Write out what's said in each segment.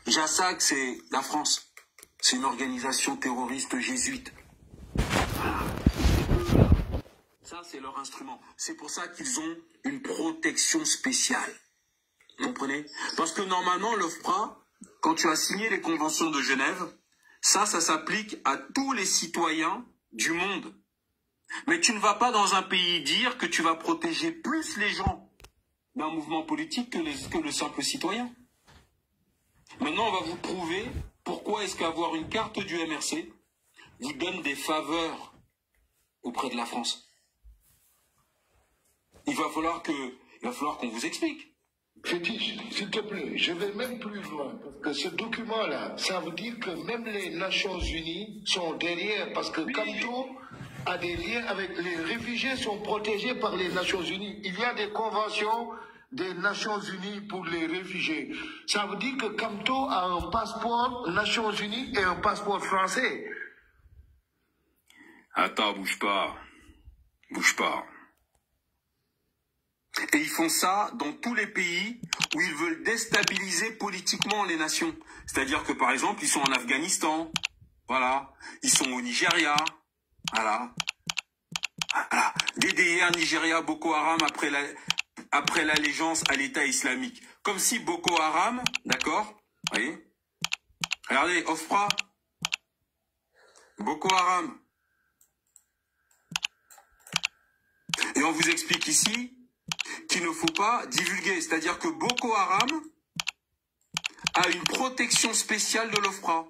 JASAC, c'est la France. C'est une organisation terroriste jésuite. Voilà. Ça, c'est leur instrument. C'est pour ça qu'ils ont une protection spéciale. Vous comprenez? Parce que normalement, l'OFPRA, quand tu as signé les conventions de Genève, ça s'applique à tous les citoyens du monde. Mais tu ne vas pas dans un pays dire que tu vas protéger plus les gens d'un mouvement politique que le simple citoyen. Maintenant, on va vous prouver pourquoi est-ce qu'avoir une carte du MRC vous donne des faveurs auprès de la France. Il va falloir qu'on vous explique. Fétiche, s'il te plaît, je vais même plus loin. Parce que ce document-là, ça veut dire que même les Nations Unies sont derrière. Parce que Kamto a des liens avec les réfugiés, sont protégés par les Nations Unies. Il y a des conventions des Nations Unies pour les réfugiés. Ça veut dire que Kamto a un passeport Nations Unies et un passeport français. Attends, bouge pas. Bouge pas. Et ils font ça dans tous les pays où ils veulent déstabiliser politiquement les nations. C'est-à-dire que, par exemple, ils sont en Afghanistan. Voilà. Ils sont au Nigeria. Voilà. Voilà. DDR, Nigeria, Boko Haram après l'allégeance à l'État islamique. Comme si Boko Haram, d'accord? Vous voyez? Regardez, OFPRA. Boko Haram. Et on vous explique ici qu'il ne faut pas divulguer. C'est-à-dire que Boko Haram a une protection spéciale de l'OFPRA.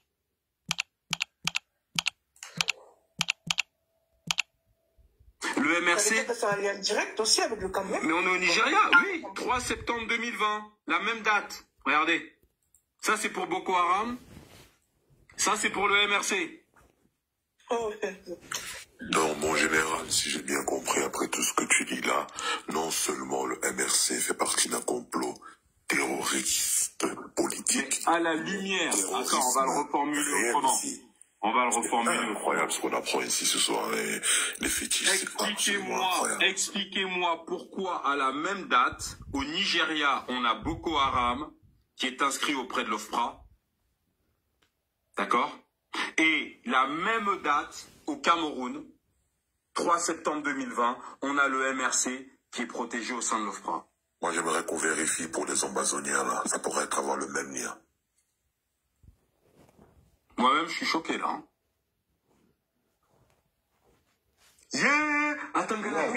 Le MRC... C'est un lien direct aussi avec le Cameroun. Mais on est au Nigeria, oui. 3 septembre 2020, la même date. Regardez. Ça, c'est pour Boko Haram. Ça, c'est pour le MRC. Oh, Donc, mon général, si j'ai bien compris après tout ce que tu dis là, non seulement le MRC fait partie d'un complot terroriste politique. Mais à la lumière. Attends, on va le reformuler autrement. On va le reformuler. C'est incroyable ce qu'on apprend ici ce soir, les fétiches. Expliquez-moi pourquoi à la même date, au Nigeria, on a Boko Haram qui est inscrit auprès de l'OFPRA. D'accord? Et la même date, au Cameroun, 3 septembre 2020, on a le MRC qui est protégé au sein de l'OFPRA. Moi, j'aimerais qu'on vérifie pour les ambazoniens, là. Ça pourrait avoir le même lien. Moi-même, je suis choqué, là. Hein. Yeah! Attends,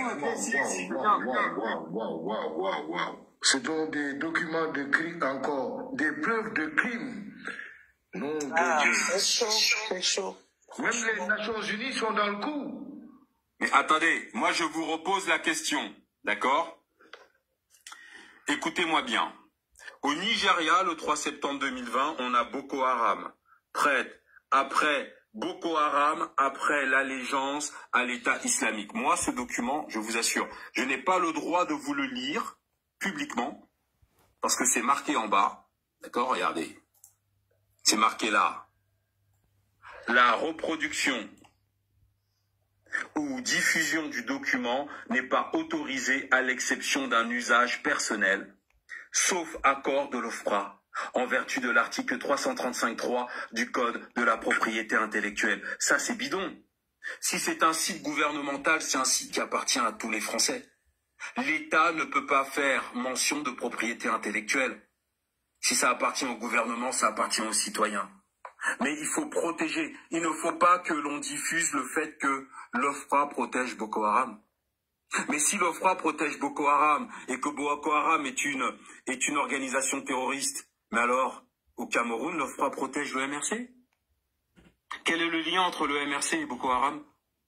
Ce sont des documents de crime encore, des preuves de crime. Non, c'est chaud, c'est chaud. même les Nations Unies sont dans le coup. Mais attendez, moi je vous repose la question, d'accord? Écoutez-moi bien. Au Nigeria, le 3 septembre 2020, on a Boko Haram. Après Boko Haram, après l'allégeance à l'État islamique. Moi, ce document, je vous assure, je n'ai pas le droit de vous le lire publiquement, parce que c'est marqué en bas. D'accord? Regardez. C'est marqué là. La reproduction ou diffusion du document n'est pas autorisée à l'exception d'un usage personnel, sauf accord de l'OFPRA, en vertu de l'article 335.3 du Code de la propriété intellectuelle. Ça, c'est bidon. Si c'est un site gouvernemental, c'est un site qui appartient à tous les Français. L'État ne peut pas faire mention de propriété intellectuelle. Si ça appartient au gouvernement, ça appartient aux citoyens. Mais il faut protéger. Il ne faut pas que l'on diffuse le fait que l'OFPRA protège Boko Haram. Mais si l'OFPRA protège Boko Haram et que Boko Haram est une organisation terroriste, mais alors, au Cameroun, l'OFPRA protège le MRC? Quel est le lien entre le MRC et Boko Haram?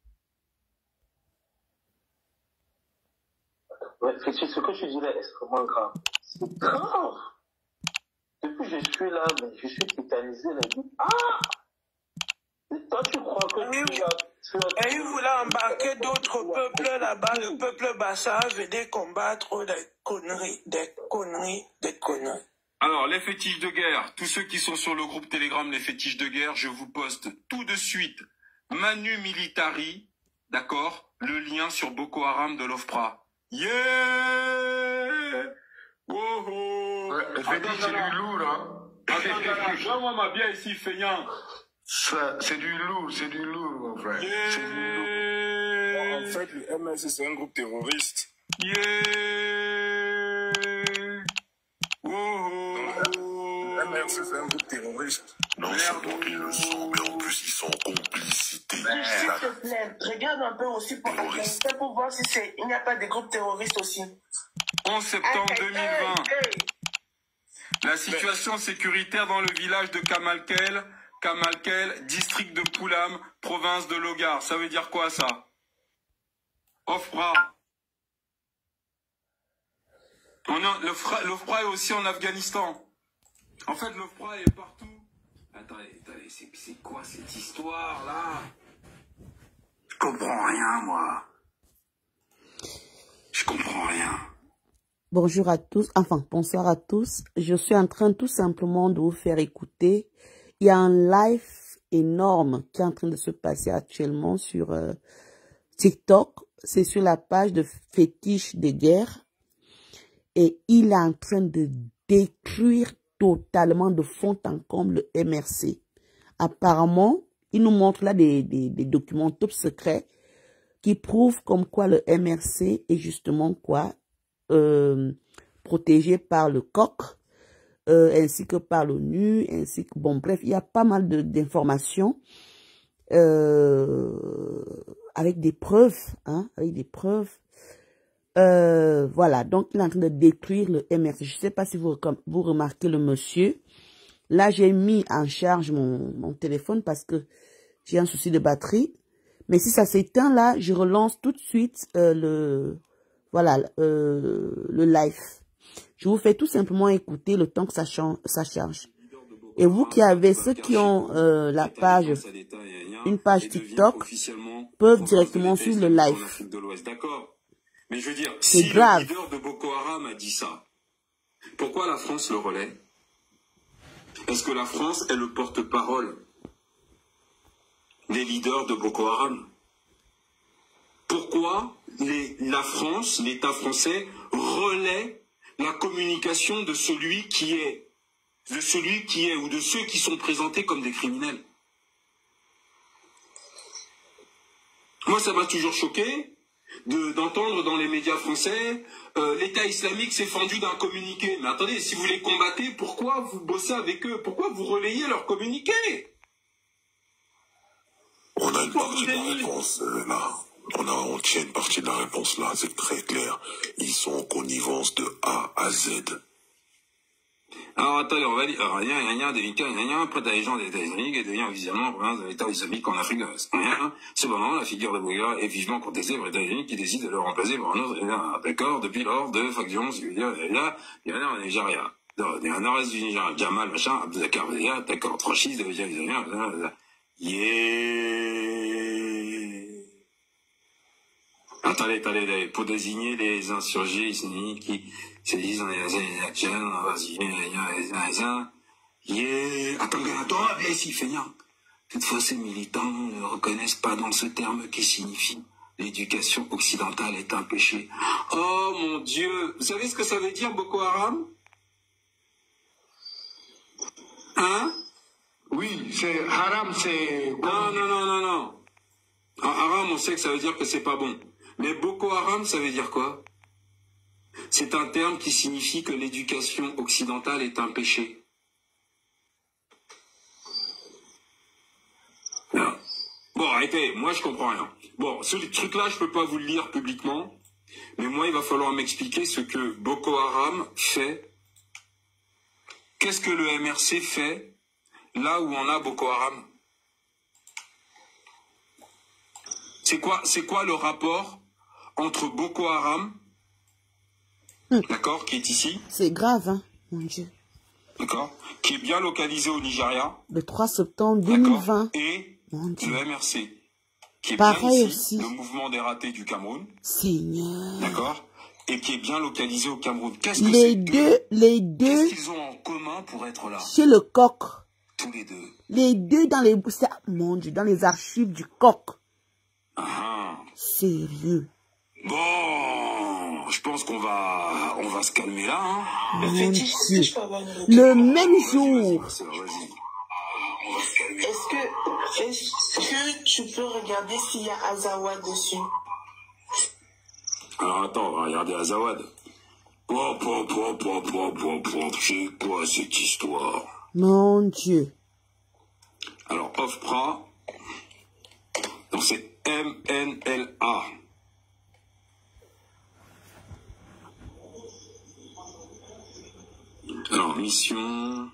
Ouais, ce que tu dis là est extrêmement grave. C'est grave. Depuis que je suis là, mais je suis tétanisé là. Ah! Et toi, tu crois que Et il voulait embarquer d'autres peuples là-bas, le peuple Bassa venait combattre des conneries. Alors, les fétiches de guerre, tous ceux qui sont sur le groupe Telegram, les fétiches de guerre, je vous poste tout de suite Manu Militari, d'accord? Le lien sur Boko Haram de l'OFPRA. Yeah! Oh oh! Ouais, c'est du lourd, hein? Donne-moi ma bière ici, feignant. C'est du lourd, mon frère. C'est du lourd. En fait, le MLC, c'est un groupe terroriste. Le MLC, c'est un groupe terroriste. Non seulement ils le sont, mais en plus ils sont en complicité. S'il te plaît, regarde un peu aussi pour Afghanistan pour voir si il n'y a pas des groupes terroristes aussi. 11 septembre 2020. La situation sécuritaire dans le village de Kamalkel, district de Poulam, province de Logar. Ça veut dire quoi, ça? Ofra. L'Ofra est aussi en Afghanistan. En fait, l'Ofra est partout. Attendez, c'est quoi cette histoire-là? Je comprends rien, moi. Je comprends rien. Bonjour à tous, enfin bonsoir à tous. Je suis en train tout simplement de vous faire écouter. Il y a un live énorme qui est en train de se passer actuellement sur TikTok. C'est sur la page de Fétiche de guerre. Et il est en train de détruire totalement de fond en comble le MRC. Apparemment, il nous montre là des documents top secrets qui prouvent comme quoi le MRC est justement quoi protégé par le COC, ainsi que par l'ONU, ainsi que, bon, bref, il y a pas mal d'informations avec des preuves, hein, avec des preuves. Voilà, donc il est en train de détruire le MRC. Je ne sais pas si vous remarquez le monsieur. Là, j'ai mis en charge mon téléphone parce que j'ai un souci de batterie. Mais si ça s'éteint là, je relance tout de suite le live. Je vous fais tout simplement écouter le temps que ça charge. Et vous qui avez, ceux qui ont la page, une page TikTok, peuvent directement suivre le live. D'accord. Mais je veux dire, c'est si grave. Le leader de Boko Haram a dit ça, pourquoi la France le relaie? Est-ce que la France est le porte-parole des leaders de Boko Haram? Pourquoi la France, l'État français, relaie la communication de celui qui est ou de ceux qui sont présentés comme des criminels? Moi, ça m'a toujours choqué d'entendre dans les médias français l'État islamique s'est fendu d'un communiqué. Mais attendez, si vous les combattez, pourquoi vous bossez avec eux? Pourquoi vous relayez leur communiqué? On a une partie de la réponse là. On tient une partie de la réponse là, c'est très clair. Ils sont en connivence de A à Z. Alors attendez, on va dire rien, délicat, après t'as les gens des États-Unis qui deviennent officiellement province de l'État islamique en Afrique de l'Ouest. Cependant, la figure de Bouga est vivement contestée par les États-Unis qui décident de le remplacer par un autre d'accord depuis lors de factions, il y a un Nigeria. Il y a un nord-est du Nigeria, Jamal, machin, Abdelakar, d'accord, franchise de Attendez, pour désigner les insurgés islamiques qui se disent dans les actions, attends, viens ici, feignant. Toutefois, ces militants ne reconnaissent pas dans ce terme qui signifie l'éducation occidentale est un péché. Oh mon Dieu, vous savez ce que ça veut dire, Boko Haram? Hein? Oui, c'est haram, c'est... Non. Haram, on sait que ça veut dire que c'est pas bon. Mais Boko Haram, ça veut dire quoi? C'est un terme qui signifie que l'éducation occidentale est un péché. Non. Bon, arrêtez, moi je comprends rien. Bon, ce truc-là, je peux pas vous le lire publiquement, mais moi, il va falloir m'expliquer ce que Boko Haram fait. Qu'est-ce que le MRC fait là où on a Boko Haram? C'est quoi le rapport entre Boko Haram, d'accord, qui est ici? C'est grave, hein, mon Dieu. D'accord, qui est bien localisé au Nigeria. Le 3 septembre 2020. Et le MRC, qui est pareil bien ici, aussi. le mouvement des ratés du Cameroun. Seigneur. D'accord, et qui est bien localisé au Cameroun. Qu'est-ce que les deux. Qu'est-ce qu'ils ont en commun pour être là? Chez le coq. Tous les deux. Les deux dans les... Mon Dieu, dans les archives du coq. Ah. Sérieux. Bon. je pense qu'on va se calmer là. Hein. Le fétiche, est-ce que je peux avoir une retour? Le même jour. Vas-y. Est-ce que tu peux regarder s'il y a Azawad dessus? Alors attends, on va regarder Azawad. C'est quoi cette histoire? Mon Dieu. Alors, OFPRA, donc c'est MNLA. Alors, mission...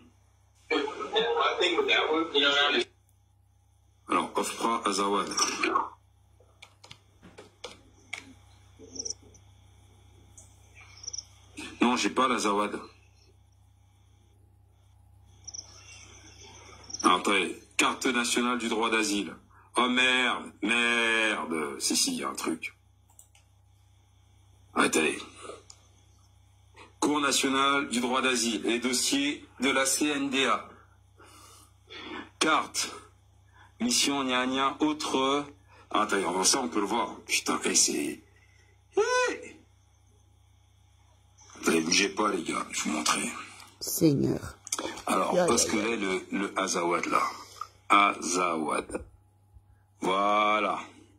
Alors, OFPRA, Azawad. Non, j'ai pas l'Azawad. Attendez, carte nationale du droit d'asile. Oh merde, merde. Si, il y a un truc. Attendez. Cour nationale du droit d'asile. Les dossiers de la CNDA. Carte. Mission, gna gna, autre. Attendez, ça on peut le voir. Putain, c'est... Ne bougez pas les gars, je vais vous montrer. Seigneur. Alors, parce que là, le Azawad là. Azawad. Voilà.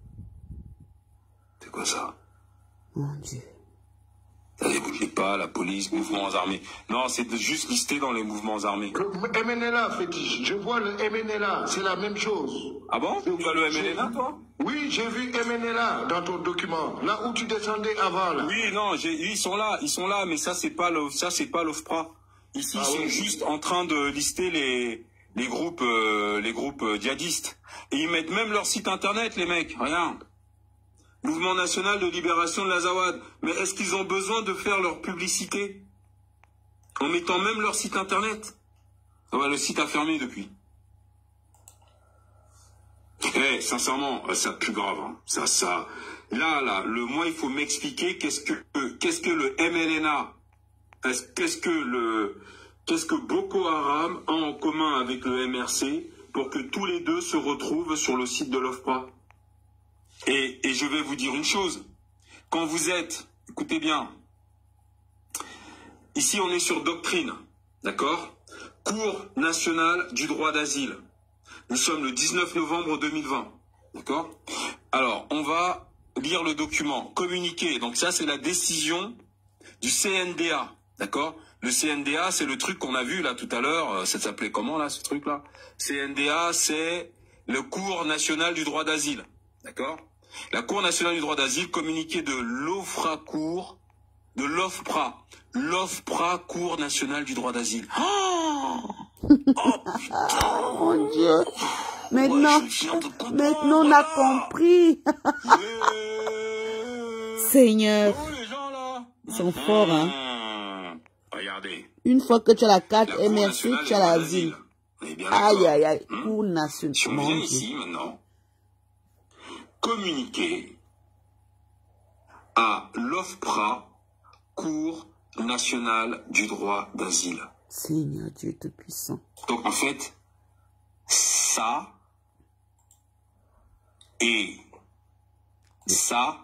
C'est quoi ça? Mon Dieu. Ne bougez pas, la police, mouvements armés. Non, c'est juste listé dans les mouvements armés. Le MNLA, fétiche. Je vois le MNLA, c'est la même chose. Ah bon? Tu as le MNLA, toi? Oui, j'ai vu MNLA dans ton document. Là où tu descendais avant, là. Oui, non, ils sont là, mais ça, c'est pas l'OFPRA. Ici, ils sont juste en train de lister les groupes djihadistes. Et ils mettent même leur site internet, les mecs. Regarde. Mouvement national de libération de l'Azawad. Mais est-ce qu'ils ont besoin de faire leur publicité en mettant même leur site internet? Ah bah, le site a fermé depuis. Sincèrement, c'est plus grave. Hein. Là, moi, il faut m'expliquer qu'est-ce que le MLNA, qu'est-ce que Boko Haram a en commun avec le MRC pour que tous les deux se retrouvent sur le site de l'OFPRA. Et je vais vous dire une chose. Quand vous êtes, écoutez bien, ici on est sur doctrine, d'accord? Cour nationale du droit d'asile. Nous sommes le 19 novembre 2020, d'accord? Alors, on va lire le document, communiqué. Donc ça, c'est la décision du CNDA, d'accord? Le CNDA, c'est le truc qu'on a vu là tout à l'heure. Ça s'appelait comment là, ce truc-là? CNDA, c'est le Cour nationale du droit d'asile, d'accord? La Cour nationale du droit d'asile, communiqué de l'OFPRA, l'OFPRA, Cour nationale du droit d'asile. Oh putain. Mon Dieu. Maintenant, on a compris. Seigneur. Les gens là. Ils sont forts, hein. Regardez. Une fois que tu as la carte La Cour MRC, nationale tu as du droit l'asile. d'asile. On est bien d'accord. Aïe, aïe, aïe. Cour nationale. Si on vient ici maintenant, communiquer à l'OFPRA, Cour nationale du droit d'asile. Seigneur Dieu Tout-Puissant. Donc en fait, ça et ça,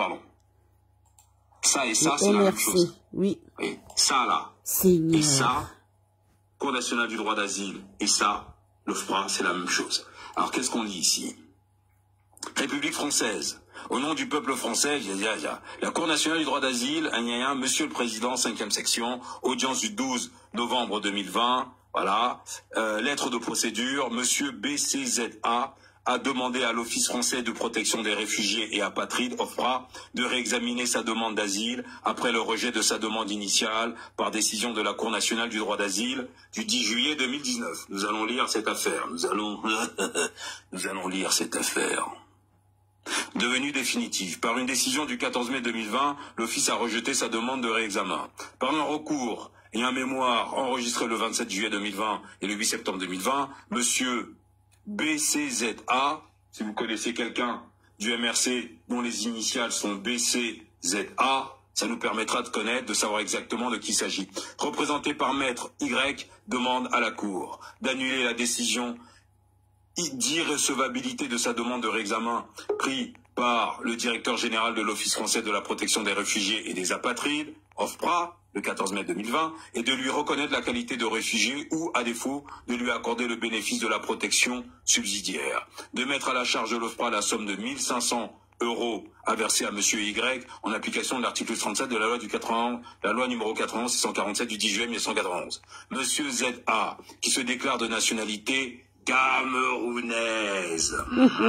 ça et ça, c'est la même chose. Oui. Oui. Ça là, Seigneur. et ça, Cour nationale du droit d'asile, et ça, l'OFPRA, c'est la même chose. Alors qu'est-ce qu'on lit ici? République française. Au nom du peuple français, la Cour nationale du droit d'asile, Monsieur le Président, 5e section, audience du 12 novembre 2020, voilà, lettre de procédure, Monsieur BCZA a demandé à l'Office français de protection des réfugiés et apatrides, OFPRA, de réexaminer sa demande d'asile après le rejet de sa demande initiale par décision de la Cour nationale du droit d'asile du 10 juillet 2019. Nous allons lire cette affaire. Nous allons lire cette affaire. Devenue définitive. Par une décision du 14 mai 2020, l'Office a rejeté sa demande de réexamen. Par un recours et un mémoire enregistré le 27 juillet 2020 et le 8 septembre 2020, Monsieur BCZA, si vous connaissez quelqu'un du MRC dont les initiales sont BCZA, ça nous permettra de connaître, de savoir exactement de qui il s'agit. Représenté par Maître Y, demande à la Cour d'annuler la décision d'irrecevabilité de sa demande de réexamen prise par le directeur général de l'Office français de la protection des réfugiés et des apatrides, OFPRA, le 14 mai 2020, et de lui reconnaître la qualité de réfugié ou, à défaut, de lui accorder le bénéfice de la protection subsidiaire. De mettre à la charge de l'OFPRA la somme de 1 500 € à verser à Monsieur Y en application de l'article 37 de la loi la loi numéro 91-647 du 10 juillet 1991. Monsieur ZA, qui se déclare de nationalité camerounaise,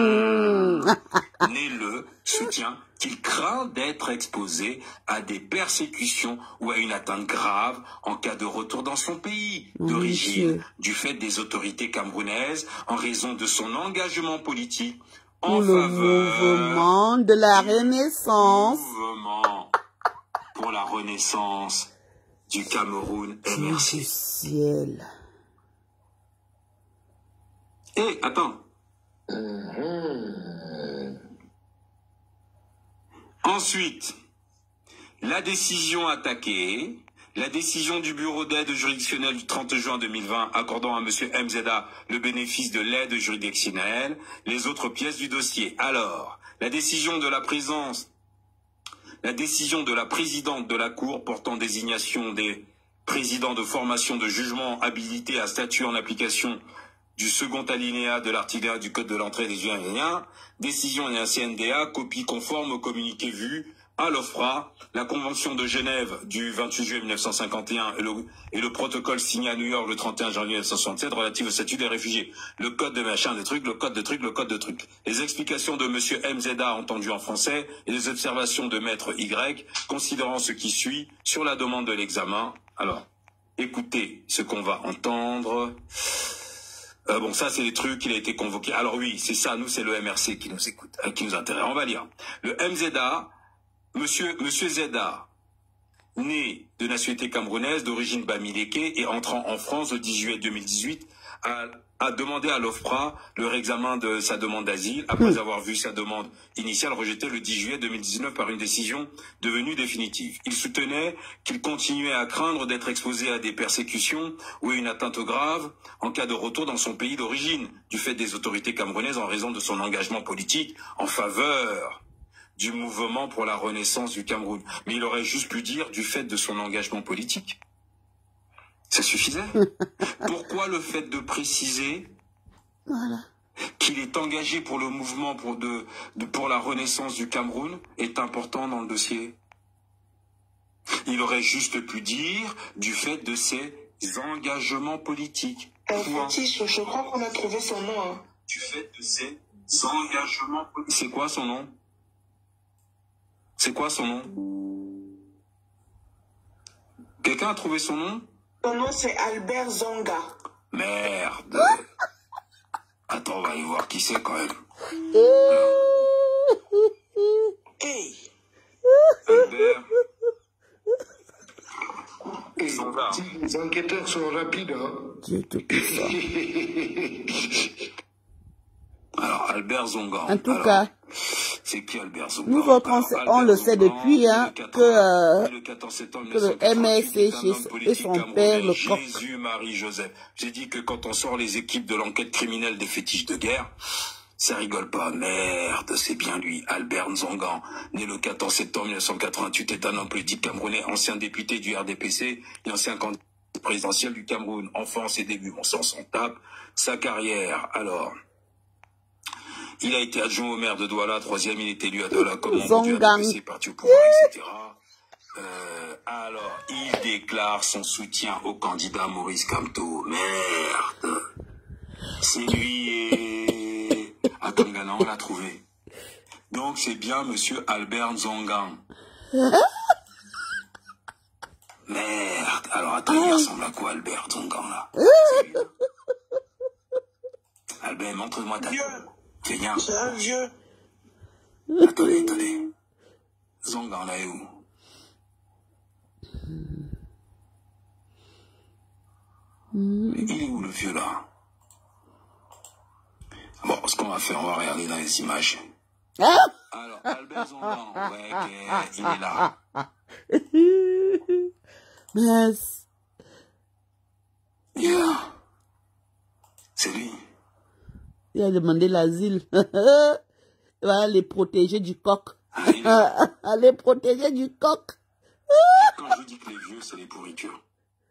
né le soutient qu'il craint d'être exposé à des persécutions ou à une atteinte grave en cas de retour dans son pays d'origine du fait des autorités camerounaises en raison de son engagement politique en le faveur mouvement de la Renaissance. Mouvement pour la renaissance du Cameroun MRC. Du ciel. Eh, attends. Ensuite, la décision attaquée, la décision du bureau d'aide juridictionnelle du 30 juin 2020 accordant à M. MZA le bénéfice de l'aide juridictionnelle, les autres pièces du dossier. Alors, la décision de la présidente de la Cour portant désignation des présidents de formation de jugement habilités à statuer en application du second alinéa de l'article 1 du Code de l'entrée des Unions, décision et un CNDA, copie conforme au communiqué vu à l'OFPRA, la Convention de Genève du 28 juillet 1951 et le protocole signé à New York le 31 janvier 1967 relatif au statut des réfugiés. Le code de machin, des trucs, le code de trucs, le code de trucs. Les explications de Monsieur MZA entendues en français et les observations de Maître Y, considérant ce qui suit sur la demande de l'examen. Alors, écoutez ce qu'on va entendre. Bon, ça, c'est les trucs qu'il a été convoqué. Alors oui, c'est ça, nous, c'est le MRC qui nous écoute, qui nous intéresse. On va lire. Le MZA, Monsieur Zeda, né de nationalité camerounaise, d'origine bamileke et entrant en France le 10 juillet 2018, a demandé à l'OFPRA le réexamen de sa demande d'asile après avoir vu sa demande initiale rejetée le 10 juillet 2019 par une décision devenue définitive. Il soutenait qu'il continuait à craindre d'être exposé à des persécutions ou à une atteinte grave en cas de retour dans son pays d'origine du fait des autorités camerounaises en raison de son engagement politique en faveur du mouvement pour la renaissance du Cameroun. Mais il aurait juste pu dire du fait de son engagement politique. Ça suffisait. Pourquoi le fait de préciser qu'il est engagé pour le mouvement pour la renaissance du Cameroun est important dans le dossier? Il aurait juste pu dire du fait de ses engagements politiques. Je crois qu'on a trouvé son nom. Hein. Du fait de ses engagements politiques. C'est quoi son nom? C'est quoi son nom? Quelqu'un a trouvé son nom? Son nom, c'est Albert Zonga. Merde. Attends, on va y voir qui c'est quand même. Hey. Albert. Zonga. Les enquêteurs sont rapides, hein. Alors, Albert Zonga. En tout cas, c'est qui Albert Zonga? nous autres, on le sait depuis, hein, que le MSC et son père, le coq. Jésus-Marie-Joseph. J'ai dit que quand on sort les équipes de l'enquête criminelle des fétiches de guerre, ça rigole pas. Merde, c'est bien lui, Albert Zonga, né le 14 septembre 1988, est un homme politique camerounais, ancien député du RDPC et ancien candidat présidentiel du Cameroun. Enfance et début, bon sang s'en tape. Sa carrière, alors... Il a été adjoint au maire de Douala, troisième, il est élu à Douala comme membre du RDPC, parti au pouvoir, etc. Alors, il déclare son soutien au candidat Maurice Kamto. Merde. C'est lui et... Atangana, on l'a trouvé. Donc, c'est bien monsieur Albert Zonga. Merde. Alors, attends, il ressemble à quoi, Albert Zonga, là? Albert, montre-moi ta... Viens. C'est un vieux. Attendez. Zonga, là est où? Mais il est où le vieux là? Bon, ce qu'on va faire, on va regarder dans les images. Alors, Albert Zonga, ouais, il est là. Mince. Il est là. C'est lui. Il a demandé l'asile. Ouais, les protégés du coq. Les protégés du coq. Quand je dis que les vieux, c'est les pourritures.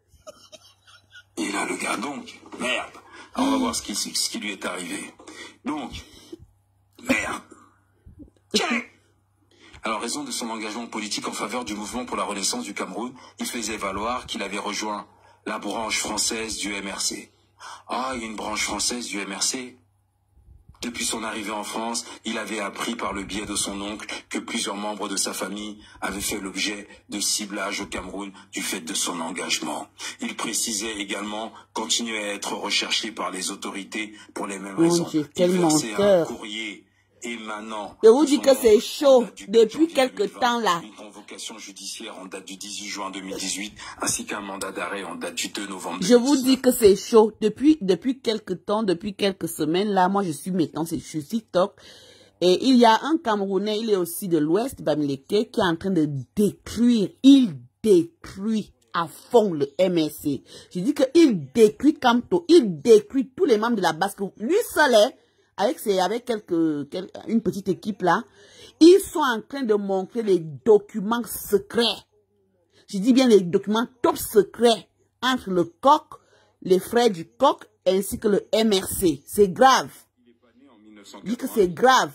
Et là, le gars, donc, merde. Alors, on va voir ce qui lui est arrivé. Donc, merde. Check. Alors, raison de son engagement politique en faveur du mouvement pour la renaissance du Cameroun, il faisait valoir qu'il avait rejoint la branche française du MRC. Ah, il y a une branche française du MRC. Depuis son arrivée en France, il avait appris par le biais de son oncle que plusieurs membres de sa famille avaient fait l'objet de ciblage au Cameroun du fait de son engagement. Il précisait également continuer à être recherché par les autorités pour les mêmes raisons. Quel menteur. Un courrier émanant. Je vous dis que c'est chaud depuis quelque temps là. Une convocation judiciaire en date du 18 juin 2018 ainsi qu'un mandat d'arrêt en date du 2 novembre 2019. Je vous dis que c'est chaud depuis quelque temps, depuis quelques semaines là. Moi je suis maintenant sur TikTok et il y a un Camerounais, il est aussi de l'Ouest, Bamileke, qui est en train de détruire. Il détruit à fond le MRC. Je dis qu'il détruit Camto, il détruit tous les membres de la base. Lui seul est avec une petite équipe là, ils sont en train de montrer les documents secrets. Je dis bien les documents top secrets entre le coq, les frères du coq, ainsi que le MRC. C'est grave. Je dis que c'est grave.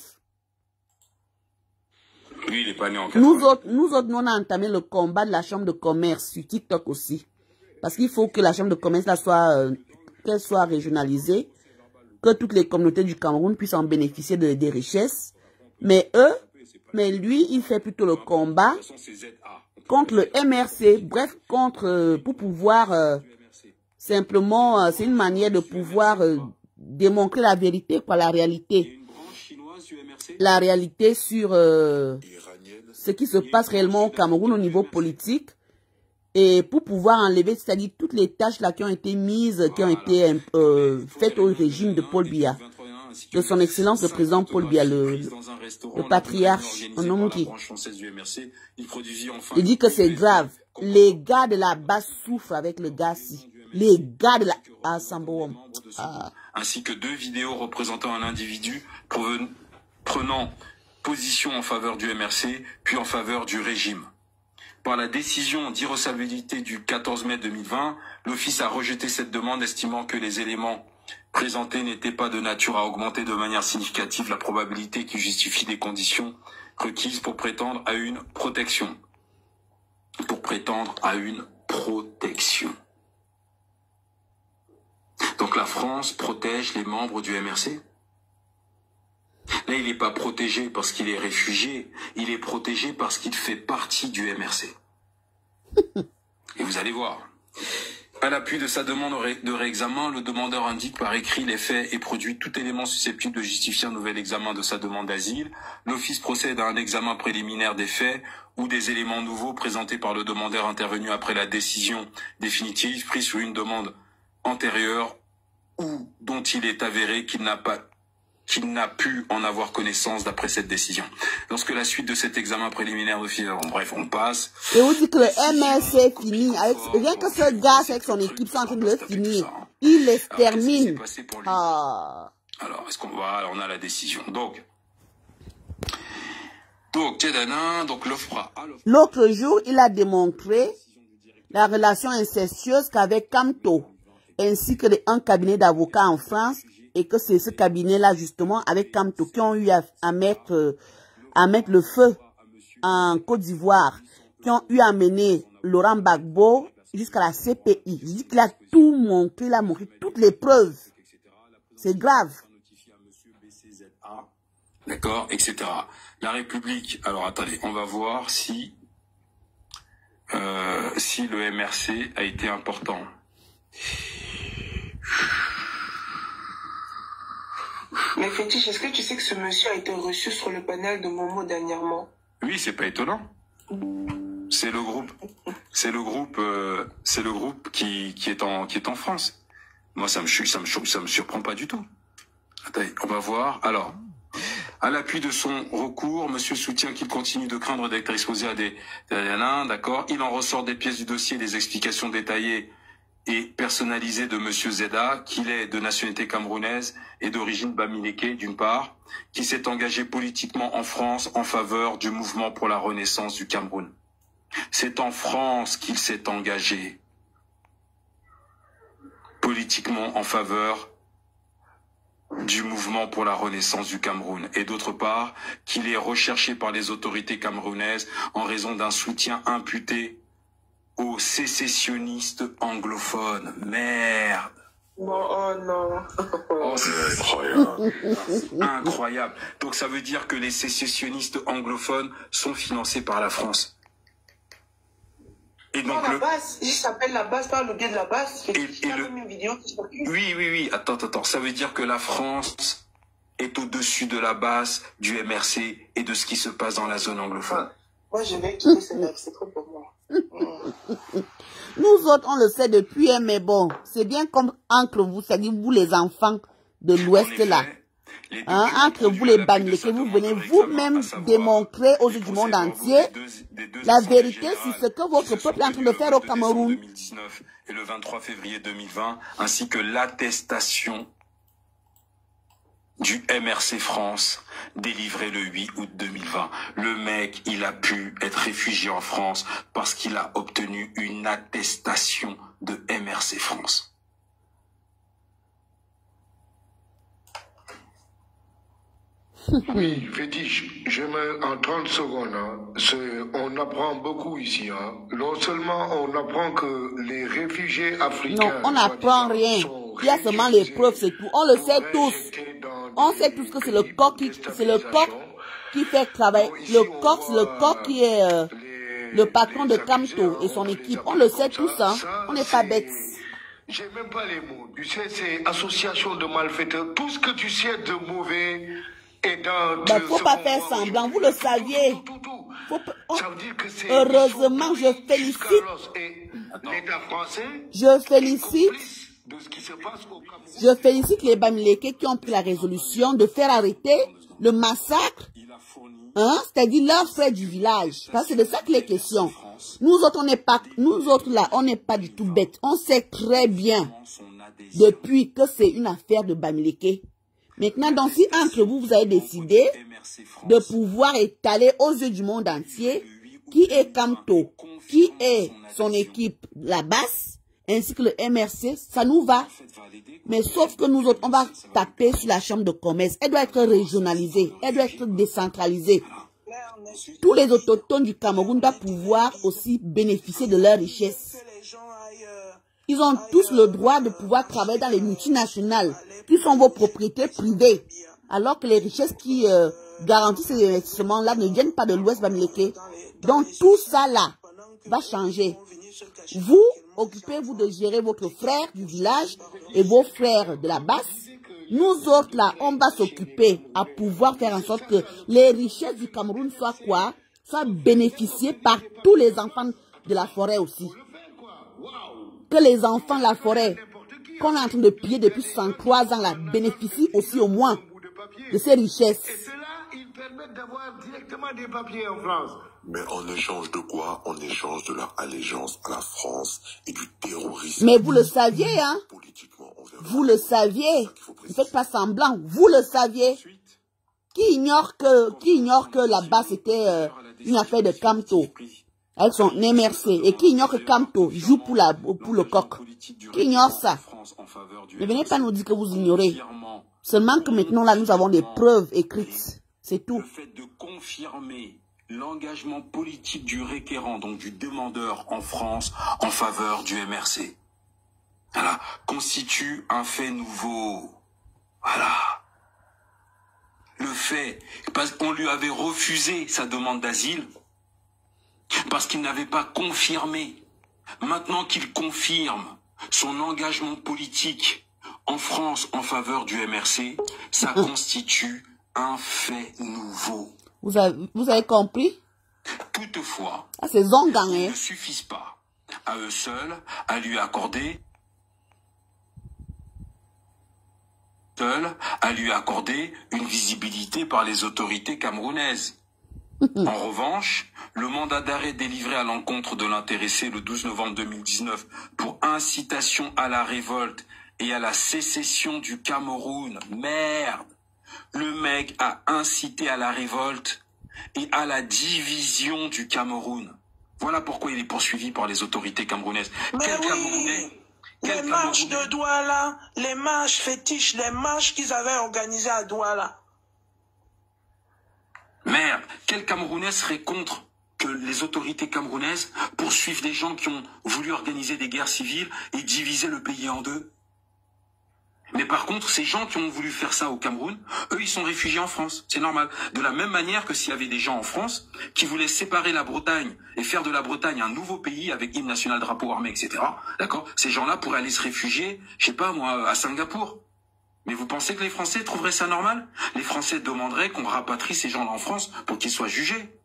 Lui, il est pas né en 80. Nous autres, on a entamé le combat de la chambre de commerce sur TikTok aussi. Parce qu'il faut que la chambre de commerce là qu'elle soit régionalisée. Que toutes les communautés du Cameroun puissent en bénéficier des richesses. Mais lui, il fait plutôt le combat contre le MRC. Bref, pour pouvoir, simplement, c'est une manière de pouvoir démontrer la vérité, quoi, la réalité. La réalité sur ce qui se passe réellement au Cameroun au niveau politique. Et pour pouvoir enlever, c'est-à-dire toutes les tâches là qui ont été mises, qui ont été faites au régime de Paul Biya, de son excellence le président Paul Biya, le patriarche, on nomme qui. Il dit que c'est grave. Les gars de la base souffrent avec le gars-ci. Les gars de la... Ah, Sambo. Ainsi que 2 vidéos représentant un individu prenant position en faveur du MRC, puis en faveur du régime. Par la décision d'irrecevabilité du 14 mai 2020, l'Office a rejeté cette demande, estimant que les éléments présentés n'étaient pas de nature à augmenter de manière significative la probabilité qui justifie des conditions requises pour prétendre à une protection. Donc la France protège les membres du MRC? Là, il n'est pas protégé parce qu'il est réfugié, il est protégé parce qu'il fait partie du MRC. Et vous allez voir. À l'appui de sa demande de réexamen, le demandeur indique par écrit les faits et produit tout élément susceptible de justifier un nouvel examen de sa demande d'asile. L'Office procède à un examen préliminaire des faits ou des éléments nouveaux présentés par le demandeur intervenu après la décision définitive prise sur une demande antérieure ou dont il est avéré qu'il n'a pu en avoir connaissance d'après cette décision. Lorsque la suite de cet examen préliminaire bref, on passe. Et vous dites que le MRC finit avec, rien que ce gars avec son équipe sont en train de le finir. Il les termine. Alors, est-ce qu'on va, on a la décision. Donc, l'OFPRA. L'autre jour, il a démontré la relation incestueuse qu'avec Camto, ainsi que un cabinet d'avocats en France, et que c'est ce cabinet-là, justement, avec Camto, qui ont eu à mettre le feu en Côte d'Ivoire, qui ont eu à mener Laurent Gbagbo jusqu'à la CPI. Je dis qu'il a tout montré, il a montré toutes les preuves. C'est grave. D'accord, etc. La République, alors attendez, on va voir si le MRC a été important. Mais Fétiche, est-ce que tu sais que ce monsieur a été reçu sur le panel de Momo dernièrement? Oui, c'est pas étonnant. C'est le groupe qui est en France. Moi, ça me surprend pas du tout. Attendez, on va voir. Alors, à l'appui de son recours, monsieur soutient qu'il continue de craindre d'être exposé à des... D'accord. Il en ressort des pièces du dossier, des explications détaillées et personnalisé de M. Zeda, qu'il est de nationalité camerounaise et d'origine bamileke, d'une part, qui s'est engagé politiquement en France en faveur du mouvement pour la renaissance du Cameroun. C'est en France qu'il s'est engagé politiquement en faveur du mouvement pour la renaissance du Cameroun. Et d'autre part, qu'il est recherché par les autorités camerounaises en raison d'un soutien imputé aux sécessionnistes anglophones. Merde. Bon, oh non. Oh, c'est incroyable. Incroyable. Donc ça veut dire que les sécessionnistes anglophones sont financés par la France. Et donc La base, il s'appelle la base par le biais de la base. Une vidéo qui oui. Attends. Ça veut dire que la France est au-dessus de la base du MRC et de ce qui se passe dans la zone anglophone. Moi, je vais quitter ce live, c'est trop pour moi. Nous autres, on le sait depuis, mais bon, c'est bien comme entre vous, c'est-à-dire vous les enfants de l'Ouest là. Entre vous les bamileke, vous venez vous-même démontrer aux yeux du monde entier la vérité sur ce que votre peuple est en train de faire au Cameroun. 2019 et le 23 février 2020, ainsi que l'attestation du MRC France, délivré le 8 août 2020. Le mec, il a pu être réfugié en France parce qu'il a obtenu une attestation de MRC France. Oui, Fétiche, j'aimerais en 30 secondes. On apprend beaucoup ici. Non seulement on apprend que les réfugiés africains... Non, on n'apprend rien. Il y a seulement les preuves, c'est tout. On le sait tous. On sait tous que c'est le coq qui fait travailler. Le coq, c'est le coq qui est le patron de Camto et son équipe. On le sait tous, hein. On n'est pas bêtes. J'ai même pas les mots. Tu sais, c'est association de malfaiteurs. Tout ce que tu sais de mauvais... Ben, faut pas faire semblant, vous le saviez. Heureusement, je félicite les Bamileke qui ont pris la résolution de faire arrêter le massacre, c'est-à-dire leur frère du village. Parce que c'est de ça qu'il est question. Nous autres, on n'est pas du tout bêtes. On sait très bien depuis que c'est une affaire de Bamileke. Maintenant, donc, si entre vous, vous avez décidé de pouvoir étaler aux yeux du monde entier qui est Camto, qui est son équipe, la basse, ainsi que le MRC, ça nous va. Mais sauf que nous autres, on va taper sur la chambre de commerce. Elle doit être régionalisée, elle doit être décentralisée. Tous les autochtones du Cameroun doivent pouvoir aussi bénéficier de leurs richesses. Ils ont tous le droit de pouvoir travailler dans les multinationales qui sont vos propriétés privées. Alors que les richesses qui garantissent ces investissements-là ne viennent pas de l'Ouest bamileke. Donc tout ça là va changer. Vous, occupez-vous de gérer votre frère du village et vos frères de la basse. Nous autres là, on va s'occuper à pouvoir faire en sorte que les richesses du Cameroun soient quoi? Soient bénéficiées par tous les enfants de la forêt aussi. Que les enfants de la forêt qu'on est en train de piller depuis 63 ans là bénéficient aussi au moins de ces richesses. Et cela, ils permettent d'avoir directement des papiers en France. Mais en échange de quoi? En échange de leur allégeance à la France et du terrorisme. Mais vous le saviez, hein? Vous le saviez. Ne faites pas semblant. Vous le saviez. Qui ignore que là-bas c'était une affaire de Camto avec son MRC et qui ignore que Camto joue pour le coq. Qui ignore ça? Ne venez pas nous dire que vous ignorez. Seulement que maintenant là nous avons des preuves écrites. C'est tout. Le fait de confirmer l'engagement politique du requérant, donc du demandeur en France, en faveur du MRC, voilà, constitue un fait nouveau. Voilà. Le fait, parce qu'on lui avait refusé sa demande d'asile, parce qu'il n'avait pas confirmé. Maintenant qu'il confirme son engagement politique en France en faveur du MRC, ça constitue un fait nouveau. Vous avez compris? Toutefois, c'est zongang, ils ne suffisent pas à eux seuls à lui accorder une visibilité par les autorités camerounaises. En revanche, le mandat d'arrêt délivré à l'encontre de l'intéressé le 12 novembre 2019 pour incitation à la révolte et à la sécession du Cameroun, merde, le mec a incité à la révolte et à la division du Cameroun. Voilà pourquoi il est poursuivi par les autorités camerounaises. Mais Quel oui, Camerounais? les marches de Douala, les marches fétiches, les marches qu'ils avaient organisées à Douala. Merde, quel Camerounais serait contre que les autorités camerounaises poursuivent des gens qui ont voulu organiser des guerres civiles et diviser le pays en deux? Mais par contre, ces gens qui ont voulu faire ça au Cameroun, eux, ils sont réfugiés en France. C'est normal. De la même manière que s'il y avait des gens en France qui voulaient séparer la Bretagne et faire de la Bretagne un nouveau pays avec hymne national, drapeau, armée, etc. D'accord? Ces gens-là pourraient aller se réfugier, je sais pas moi, à Singapour. Mais vous pensez que les Français trouveraient ça normal? Les Français demanderaient qu'on rapatrie ces gens-là en France pour qu'ils soient jugés.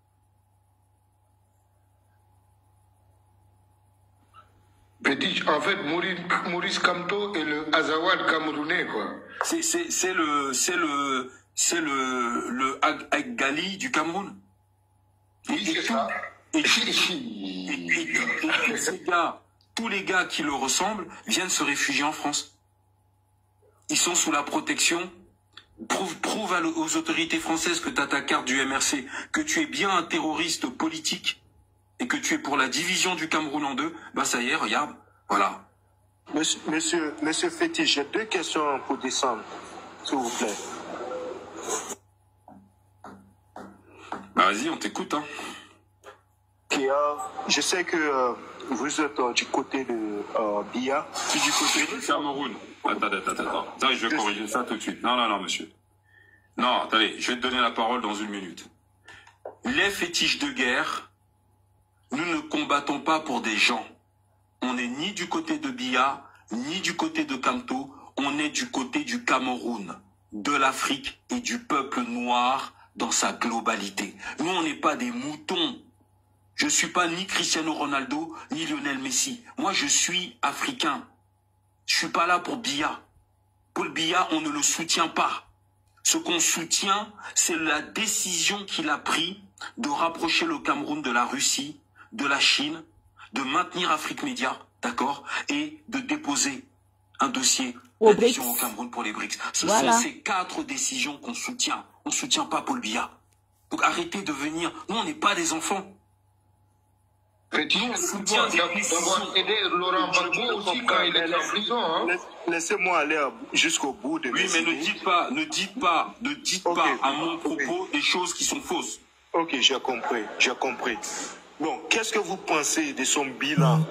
Petit, en fait, Maurice Kamto est le Azawad camerounais, quoi. C'est le Agali du Cameroun. Oui, c'est ça. Et tous les gars qui le ressemblent viennent se réfugier en France. Ils sont sous la protection. Prouve aux autorités françaises que tu as ta carte du MRC, que tu es bien un terroriste politique et que tu es pour la division du Cameroun en deux. Bah ça y est, regarde. Voilà. Monsieur Fétiche, j'ai deux questions pour descendre, s'il vous plaît. Bah vas-y, on t'écoute. Hein. Je sais que vous êtes du côté de Biya. Je suis du côté du Cameroun. Attends. Ça, je vais corriger ça tout de suite. Non, monsieur. Non, attendez, je vais te donner la parole dans une minute. Les fétiches de guerre, nous ne combattons pas pour des gens. On n'est ni du côté de Biya, ni du côté de Kamto. On est du côté du Cameroun, de l'Afrique et du peuple noir dans sa globalité. Nous, on n'est pas des moutons. Je ne suis pas ni Cristiano Ronaldo, ni Lionel Messi. Moi, je suis africain. Je suis pas là pour Biya. Paul Biya, on ne le soutient pas. Ce qu'on soutient, c'est la décision qu'il a prise de rapprocher le Cameroun de la Russie, de la Chine, de maintenir Afrique Média, d'accord, et de déposer un dossier d'adhésion au Cameroun pour les BRICS. Ce sont ces 4 décisions qu'on soutient. On ne soutient pas Paul Biya. Donc arrêtez de venir. Nous, on n'est pas des enfants. Petit, d'avoir aidé Laurent Gbagbo aussi quand il était en prison. Hein. Laissez-moi aller jusqu'au bout de mes idées. Ne dites pas à mon propos des choses qui sont fausses. Ok, j'ai compris. Bon, qu'est-ce que vous pensez de son bilan,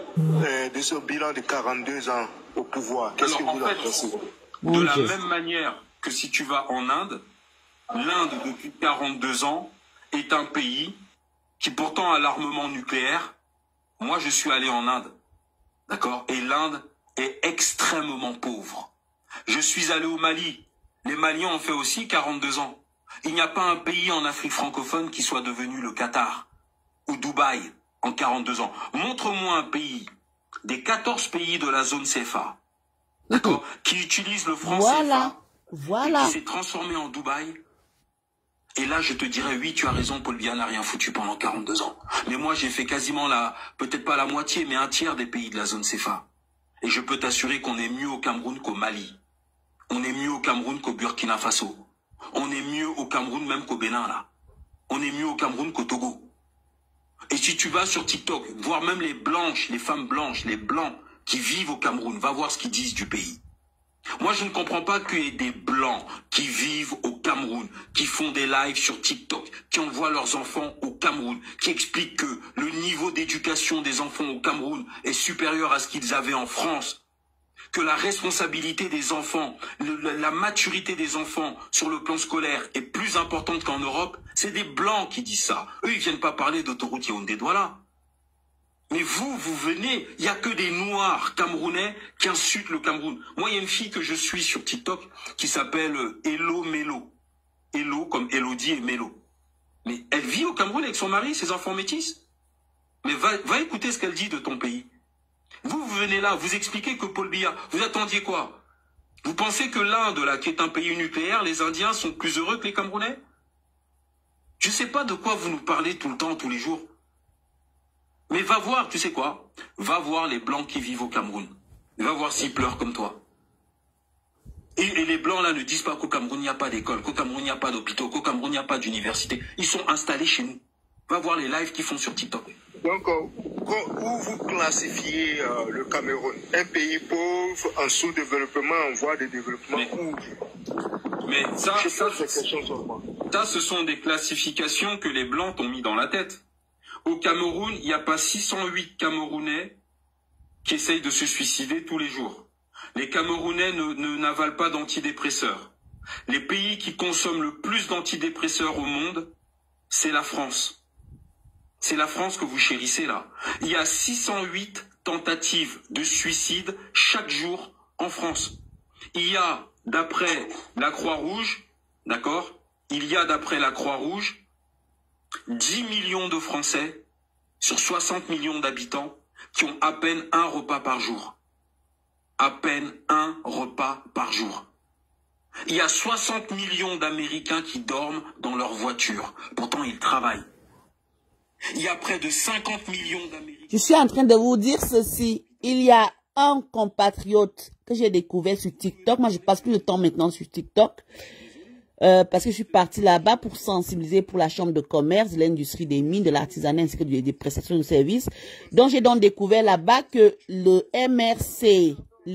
de 42 ans au pouvoir? Qu'est-ce que vous en pensez? De la même manière que si tu vas en Inde, l'Inde depuis 42 ans est un pays qui pourtant a l'armement nucléaire. Moi, je suis allé en Inde, d'accord? Et l'Inde est extrêmement pauvre. Je suis allé au Mali. Les Maliens ont fait aussi 42 ans. Il n'y a pas un pays en Afrique francophone qui soit devenu le Qatar ou Dubaï en 42 ans. Montre-moi un pays des 14 pays de la zone CFA, d'accord, qui utilise le franc CFA et qui s'est transformé en Dubaï. Et là, je te dirais, oui, tu as raison, Paul Biya n'a rien foutu pendant 42 ans. Mais moi, j'ai fait quasiment peut-être pas la moitié, mais un tiers des pays de la zone CFA. Et je peux t'assurer qu'on est mieux au Cameroun qu'au Mali. On est mieux au Cameroun qu'au Burkina Faso. On est mieux au Cameroun même qu'au Bénin, là. On est mieux au Cameroun qu'au Togo. Et si tu vas sur TikTok, voir même les blanches, les femmes blanches, les blancs qui vivent au Cameroun, va voir ce qu'ils disent du pays. Moi, je ne comprends pas qu'il y ait des Blancs qui vivent au Cameroun, qui font des lives sur TikTok, qui envoient leurs enfants au Cameroun, qui expliquent que le niveau d'éducation des enfants au Cameroun est supérieur à ce qu'ils avaient en France, que la responsabilité des enfants, la maturité des enfants sur le plan scolaire est plus importante qu'en Europe. C'est des Blancs qui disent ça. Eux, ils viennent pas parler d'autoroute Yaoundé-Douala. Mais vous venez, il n'y a que des Noirs camerounais qui insultent le Cameroun. Moi, il y a une fille que je suis sur TikTok qui s'appelle Hello Melo. Hello comme Elodie et Melo. Mais elle vit au Cameroun avec son mari, ses enfants métis. Mais va écouter ce qu'elle dit de ton pays. Vous venez là, vous expliquez que Paul Biya, vous attendiez quoi? Vous pensez que l'Inde, là, qui est un pays nucléaire, les Indiens sont plus heureux que les Camerounais? Je ne sais pas de quoi vous nous parlez tout le temps, tous les jours. Mais va voir, tu sais quoi? Va voir les Blancs qui vivent au Cameroun. Va voir s'ils pleurent comme toi. Et les Blancs, là, ne disent pas qu'au Cameroun, il n'y a pas d'école, qu'au Cameroun, il n'y a pas d'hôpitaux, qu'au Cameroun, il n'y a pas d'université. Ils sont installés chez nous. Va voir les lives qu'ils font sur TikTok. Donc, où vous classifiez le Cameroun? Un pays pauvre, en sous-développement, en voie de développement? Mais ça, ce sont des classifications que les Blancs t'ont mis dans la tête. Au Cameroun, il n'y a pas 608 Camerounais qui essayent de se suicider tous les jours. Les Camerounais n'avalent pas d'antidépresseurs. Les pays qui consomment le plus d'antidépresseurs au monde, c'est la France. C'est la France que vous chérissez là. Il y a 608 tentatives de suicide chaque jour en France. Il y a, d'après la Croix-Rouge, d'accord? Il y a, d'après la Croix-Rouge, 10 millions de Français sur 60 millions d'habitants qui ont à peine un repas par jour. À peine un repas par jour. Il y a 60 millions d'Américains qui dorment dans leur voiture. Pourtant, ils travaillent. Il y a près de 50 millions d'Américains. Je suis en train de vous dire ceci. Il y a un compatriote que j'ai découvert sur TikTok. Moi, je passe plus de temps maintenant sur TikTok. Parce que je suis partie là-bas pour sensibiliser pour la chambre de commerce, de l'industrie des mines, de l'artisanat ainsi que des prestations de services. Donc, j'ai donc découvert là-bas que le MRC,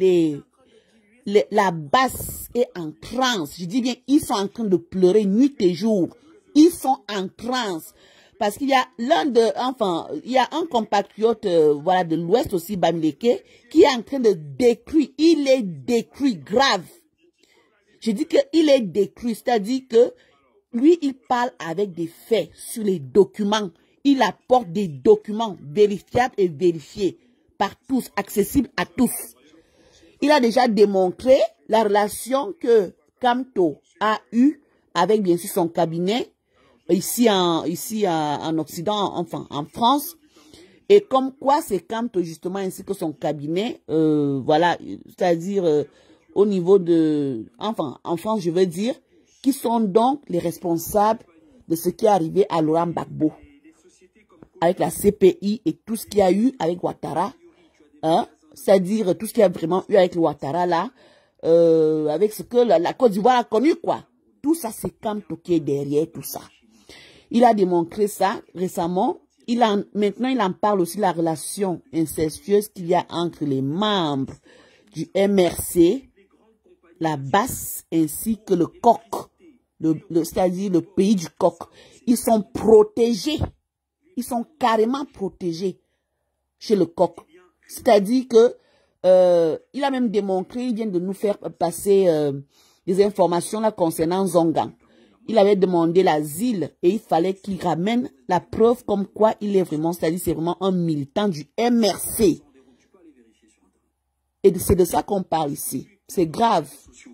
la base est en transe. Je dis bien, ils sont en train de pleurer nuit et jour. Ils sont en transe. Parce qu'il y a il y a un compatriote, voilà, de l'Ouest aussi, Bamileke, qui est en train de détruire. Il est détruit grave. Je dis qu'il est détruit, c'est-à-dire que lui, il parle avec des faits sur les documents. Il apporte des documents vérifiables et vérifiés par tous, accessibles à tous. Il a déjà démontré la relation que Kamto a eue avec, bien sûr, son cabinet, ici en Occident, enfin, en France. Et comme quoi, c'est Kamto, justement, ainsi que son cabinet, voilà, c'est-à-dire, au niveau de, enfin, en France, je veux dire, qui sont donc les responsables de ce qui est arrivé à Laurent Gbagbo, avec la CPI et tout ce qu'il y a eu avec Ouattara, hein, c'est-à-dire tout ce qu'il y a vraiment eu avec le Ouattara là, avec ce que la Côte d'Ivoire a connu, quoi. Tout ça, c'est Kamto qui est derrière tout ça. Il a démontré ça récemment. Maintenant, il en parle aussi de la relation incestueuse qu'il y a entre les membres du MRC, la basse ainsi que le coq, c'est-à-dire le pays du coq. Ils sont protégés. Ils sont carrément protégés chez le coq. C'est-à-dire que il a même démontré, il vient de nous faire passer des informations là concernant Zongan. Il avait demandé l'asile et il fallait qu'il ramène la preuve comme quoi il est vraiment, c'est-à-dire c'est vraiment un militant du MRC. Et c'est de ça qu'on parle ici. C'est grave.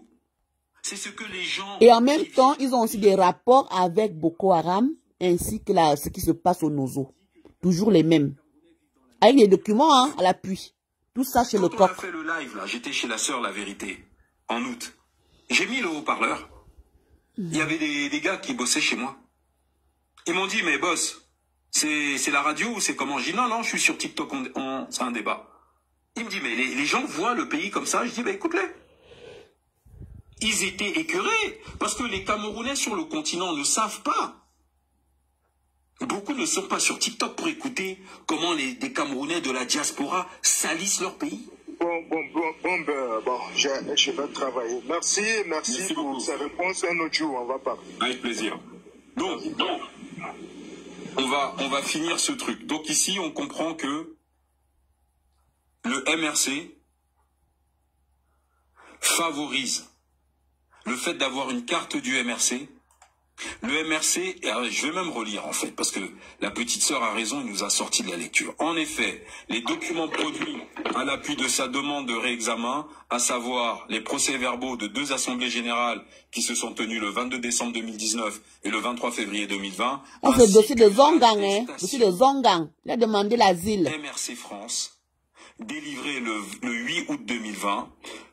Et en même temps, ils ont aussi des rapports avec Boko Haram ainsi que ce qui se passe au Nozo. Toujours les mêmes. Avec des documents hein, à l'appui. Tout ça chez le coq. Quand on a fait le live, là, j'étais chez la sœur La Vérité, en août. J'ai mis le haut-parleur. Il y avait des gars qui bossaient chez moi. Ils m'ont dit, mais boss, c'est la radio ou c'est comment? Je dis, non, je suis sur TikTok, c'est un débat. Il me dit, mais les gens voient le pays comme ça. Je dis, bah écoute-les. Ils étaient écœurés parce que les Camerounais sur le continent ne savent pas. Beaucoup ne sont pas sur TikTok pour écouter comment des Camerounais de la diaspora salissent leur pays. Bon, je vais travailler. Merci pour ces réponses. Un autre jour, on va parler. Avec plaisir. Donc, on va finir ce truc. Donc ici, on comprend que le MRC favorise le fait d'avoir une carte du MRC. Le MRC, je vais même relire en fait, parce que la petite sœur a raison, il nous a sorti de la lecture. En effet, les documents produits à l'appui de sa demande de réexamen, à savoir les procès-verbaux de 2 assemblées générales qui se sont tenues le 22 décembre 2019 et le 23 février 2020. Ah, c'est le dossier de Zongan, hein. Le dossier de Zongan. Il a demandé l'asile. MRC France, délivré le 8 août 2020,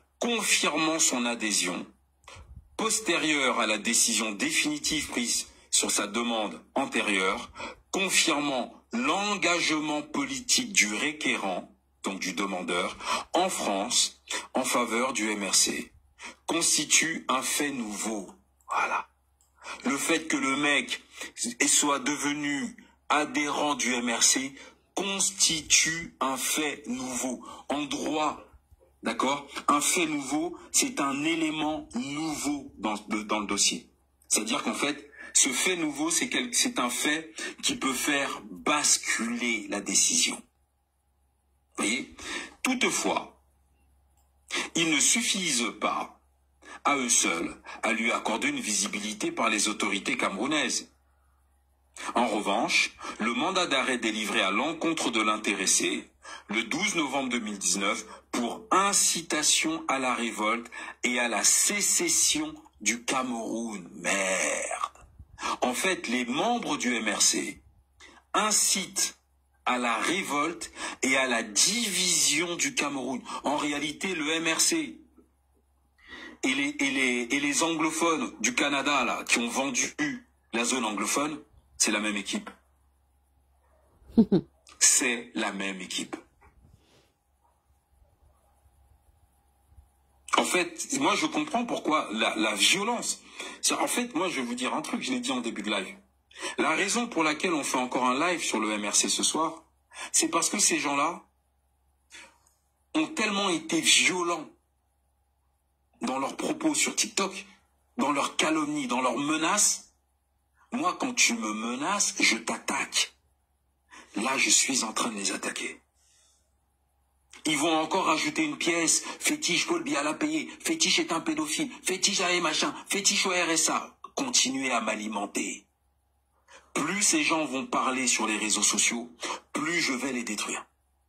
confirmant son adhésion postérieure à la décision définitive prise sur sa demande antérieure, confirmant l'engagement politique du requérant, donc du demandeur, en France, en faveur du MRC, constitue un fait nouveau. Voilà. Le fait que le mec soit devenu adhérent du MRC constitue un fait nouveau. En droit, d'accord? Un fait nouveau, c'est un élément nouveau dans le dossier. C'est-à-dire qu'en fait, ce fait nouveau, c'est un fait qui peut faire basculer la décision. Vous voyez? Toutefois, ils ne suffisent pas à eux seuls à lui accorder une visibilité par les autorités camerounaises. En revanche, le mandat d'arrêt délivré à l'encontre de l'intéressé le 12 novembre 2019 pour incitation à la révolte et à la sécession du Cameroun. Merde. En fait, les membres du MRC incitent à la révolte et à la division du Cameroun. En réalité, le MRC et les anglophones du Canada là, qui ont vendu la zone anglophone, c'est la même équipe. C'est la même équipe. En fait, moi je comprends pourquoi la violence. En fait, moi je vais vous dire un truc, je l'ai dit en début de live. La raison pour laquelle on fait encore un live sur le MRC ce soir, c'est parce que ces gens-là ont tellement été violents dans leurs propos sur TikTok, dans leurs calomnies, dans leurs menaces. Moi, quand tu me menaces, je t'attaque. Là, je suis en train de les attaquer. Ils vont encore rajouter une pièce. Fétiche, Paul Biya l'a payé. Fétiche est un pédophile. Fétiche a machin. Fétiche au RSA. Continuez à m'alimenter. Plus ces gens vont parler sur les réseaux sociaux, plus je vais les détruire.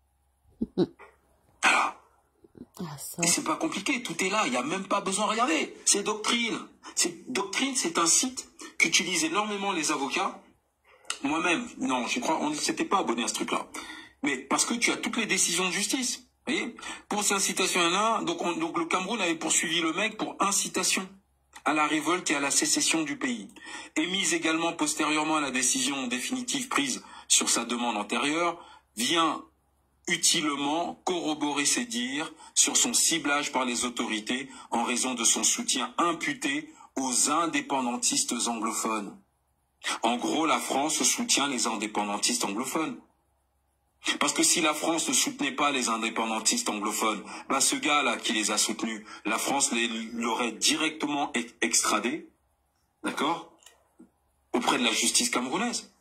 Voilà. Et c'est pas compliqué, tout est là, il n'y a même pas besoin de regarder. C'est Doctrine. Doctrine, c'est un site qu'utilisent énormément les avocats. Moi-même, non, je crois, on ne s'était pas abonné à ce truc-là. Mais parce que tu as toutes les décisions de justice. Vous voyez? Pour cette incitation-là, donc le Cameroun avait poursuivi le mec pour incitation à la révolte et à la sécession du pays. Émise également postérieurement à la décision définitive prise sur sa demande antérieure, vient utilement corroborer ses dires sur son ciblage par les autorités en raison de son soutien imputé aux indépendantistes anglophones. En gros, la France soutient les indépendantistes anglophones. Parce que si la France ne soutenait pas les indépendantistes anglophones, bah ce gars-là qui les a soutenus, la France l'aurait directement extradé, d'accord, auprès de la justice camerounaise.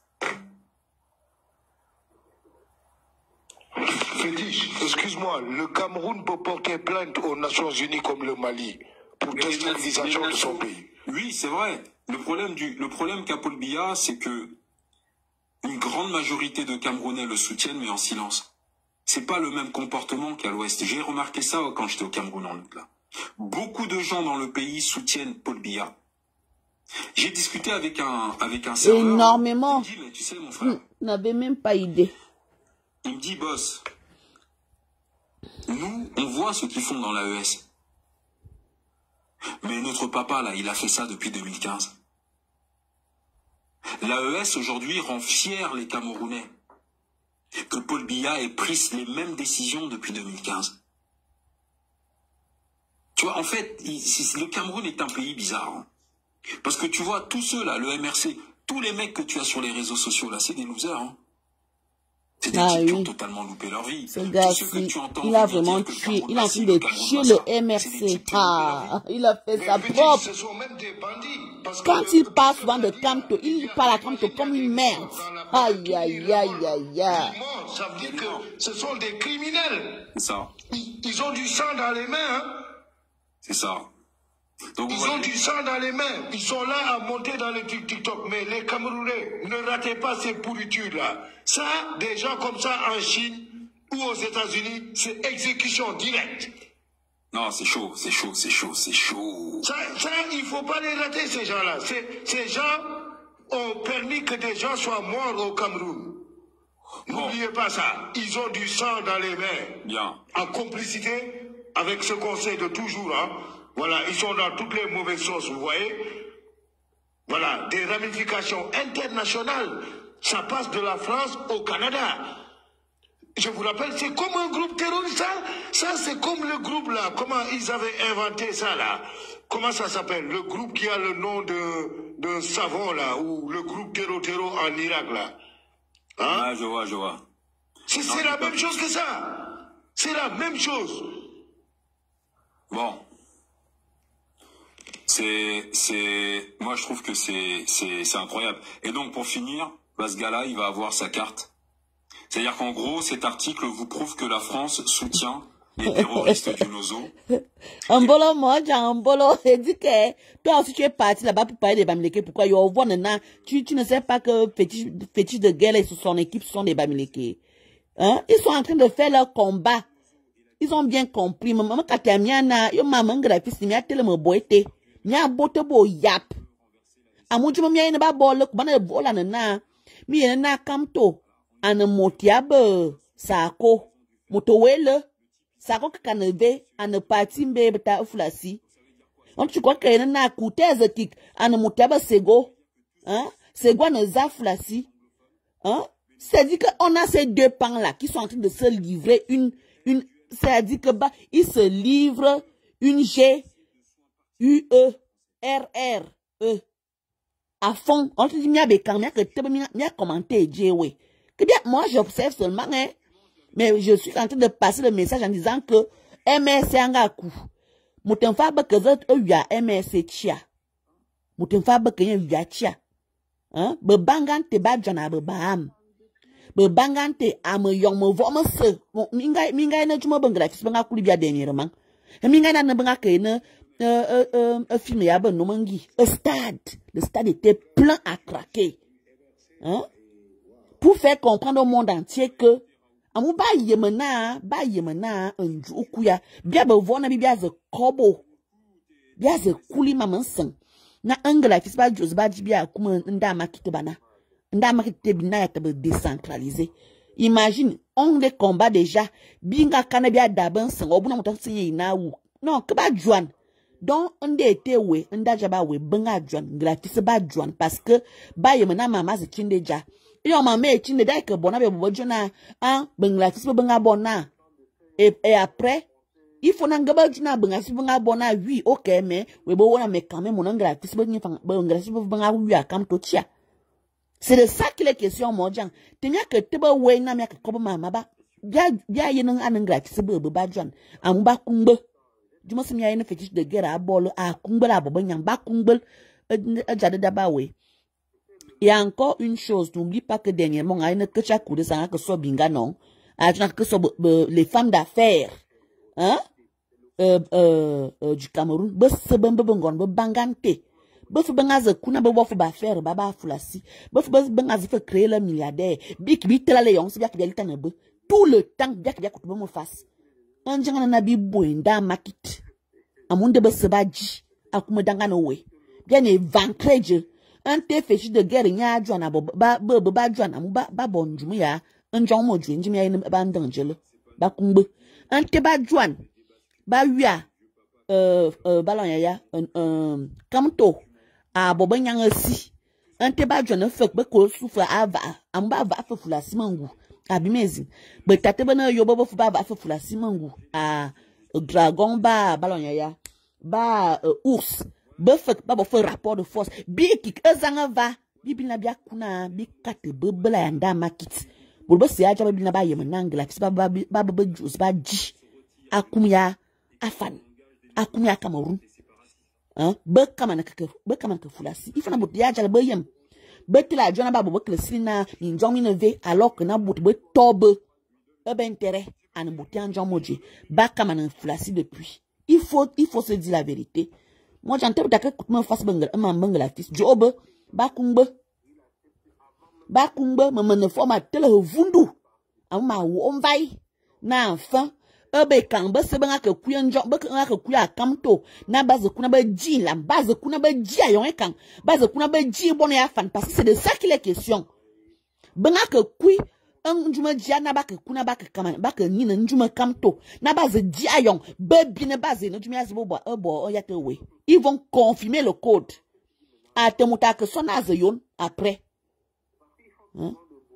Fétiche, excuse-moi, le Cameroun peut porter plainte aux Nations Unies comme le Mali pour déstabilisation de son pays. Oui, c'est vrai. Le problème qu'a Paul Biya, c'est que une grande majorité de Camerounais le soutiennent, mais en silence. C'est pas le même comportement qu'à l'Ouest. J'ai remarqué ça quand j'étais au Cameroun en août, là. Beaucoup de gens dans le pays soutiennent Paul Biya. J'ai discuté avec un serveur. Énormément. Il me dit, mais tu sais, mon frère. N'avais même pas idée. Il me dit, boss, nous, on voit ce qu'ils font dans l'AES. Mais notre papa, là, il a fait ça depuis 2015. L'AES, aujourd'hui, rend fiers les Camerounais que Paul Biya ait pris les mêmes décisions depuis 2015. Tu vois, en fait, le Cameroun est un pays bizarre. Hein. Parce que tu vois, tous ceux là, le MRC, tous les mecs que tu as sur les réseaux sociaux là, c'est des losers. Hein. C'est des types qui ont totalement loupé leur vie. Ce gars-ci, il a vraiment tué, il a envie de tuer le MRC. Ah, il a fait sa propre. Ce sont même des bandits. Quand il parle souvent de Camto, il parle à Camto comme une merde. Aïe, aïe, aïe, aïe, aïe. Ça veut dire que ce sont des criminels. C'est ça. Ils ont du sang dans les mains. Hein. C'est ça. Donc, ils ont du sang dans les mains. Ils sont là à monter dans le TikTok. Mais les Camerounais, ne ratez pas ces pourritures-là. Ça, des gens comme ça en Chine ou aux États-Unis, c'est exécution directe. Non, c'est chaud, c'est chaud, c'est chaud, c'est chaud. Ça, il ne faut pas les rater, ces gens-là. Ces gens ont permis que des gens soient morts au Cameroun. N'oubliez pas ça. Ils ont du sang dans les mains. Bien. En complicité avec ce conseil de toujours, hein. Voilà, ils sont dans toutes les mauvaises choses, vous voyez. Voilà, des ramifications internationales. Ça passe de la France au Canada. Je vous rappelle, c'est comme un groupe terroriste. Ça c'est comme le groupe là. Comment ils avaient inventé ça là? Comment ça s'appelle? Le groupe qui a le nom d'un savon là, ou le groupe Terro en Irak là. Hein? Ah, je vois. C'est la même chose que ça. C'est la même chose. Bon. Moi, je trouve que c'est incroyable. Et donc, pour finir, ce gars-là, il va avoir sa carte. C'est-à-dire qu'en gros, cet article vous prouve que la France soutient les terroristes du Nozo. Ambolo, moi, Ambolo, il dit que toi aussi tu es parti là-bas pour parler des Bamileke. Pourquoi tu ne sais pas que fétiche de guerre et son équipe sont des Bamileke. Hein? Ils sont en train de faire leur combat. Ils ont bien compris. Maman, quand tu as mis yo maman graphiste, mi a tellement boité. Mi a boté bo yap. Amuju mi a ba bol, kubana bola na. Mi na kamto. An motiabe sako. Motowele. Sako kaneve an parti mbe beta flasi. On tu crois que na coûteuse tik an motiabe sego. Hein? Sego na za flasi. Hein? C'est-à-dire qu'on a ces deux pans-là qui sont en train de se livrer c'est-à-dire que ils se livrent une G-U-E-R-R-E à fond. On te dit, mia commenté, que bien, moi, j'observe seulement, hein, mais je suis en train de passer le message en disant que MSC a coup. Mouton fabre que vous êtes MSC chia. Mouton fabre que vous êtes chia. Hein? Bebangan te badjana bebam. Bebangante am yong mo vo mo se minga na juma bangrafis banga kuli bia dernièrement minga na banga ke na film ya ben no mangi le stade était plein à craquer, hein, pour faire comprendre au monde entier que amu ba yemena nju okuya bia be vo na bia ze kobo bia ze kuli maman san na angrafis ba jos ba bia kuma nda makite bana. Décentralisé. Imagine, on les combat déjà. Binga kanabia daban sang. Obuna mutansi na wu. Non, que ba juan. Donc, on était we, on jaba we, benga juan, gratis ba juan, parce que, ba yemena mama se chindeja. Et on m'a mis chindeja que bona be bojona, hein, bengratis benga bona. Et après, il faut n'engaba juna bengratis benga bona, oui, ok, mais, we bo wana me quand même, mon gratis benga oui, à kam totia. C'est de ça qu'il est question, mon Jean. Tenya que teba we na mia kobo mama ba. Bia yenang anan gratis be ba John. Amba kumbe. Juma se mia yene fétiche de guerre à bol à kumbe la bobo nyang ba kumbe jade daba we. Il y a encore une chose, n'oublie pas que dernièrement a une que chaque coup de sang que soit binga non. A que soit les femmes d'affaires. Hein? Du Cameroun, be se bembe bongon be bangante. Bof bengaze kuna be wofu ba faire baba fulasi. Bof bengaze fait créer le milliardaire. Bik bitela le yon se bia kibia litane be. Tout le temps bia kibia kutubo mo face. Anjanga na bi boenda makit. Amunde be se baji akuma danga no we. Bien e vancreje. Ante fechi de guerre nya juana ba juana mu ba bonjumu ya. Anjong mo ju njimi ya ba ndangele. Ba kumbe. Ante ba juan. Ba wia balon ya kamto a boban yang si ante ba jona fek be ko sufa ava amba va fa fulasi mangu abimezi be tate bana yo bobo fu ba va fa fulasi mangu a dragon ba balon ya ba ours be fek ba bo fa rapport de force bi kik ezanga va bibi na bia kuna bi kate be bela ya nda makit bo se aja bibi na ba yem nangla ba jus ba ji akumya afan akumya Cameroun. Hein? Be kamana ke fulasi. Il faut na bout ya jala be yem. Be tila jona ba bo klesi na njong mi neve alors que na bout be tobe. E ben intérêt an bout ya njong moji. Ba kamana fulasi depuis. Il faut se dire la vérité. Moi j'entends ta que me face bangla fils job ba kumbe me ne forma tele vundu. Ama wo mvai na enfin ebe kan ba se banga ke kuya njong ba ka kuya kamto na base kuna ba ji la base kuna ba ji ayon kan base kuna ba ji bon ya fan parce que c'est de ça qu'il est question banga ke kui njuma ji na ba ke kuna ba ke kama ba ke ni na njuma kamto na base ji ayon ba bi na base na njuma ya zibo bo ya te we ils vont confirmer le code à te mouta que son azayon après. Hein?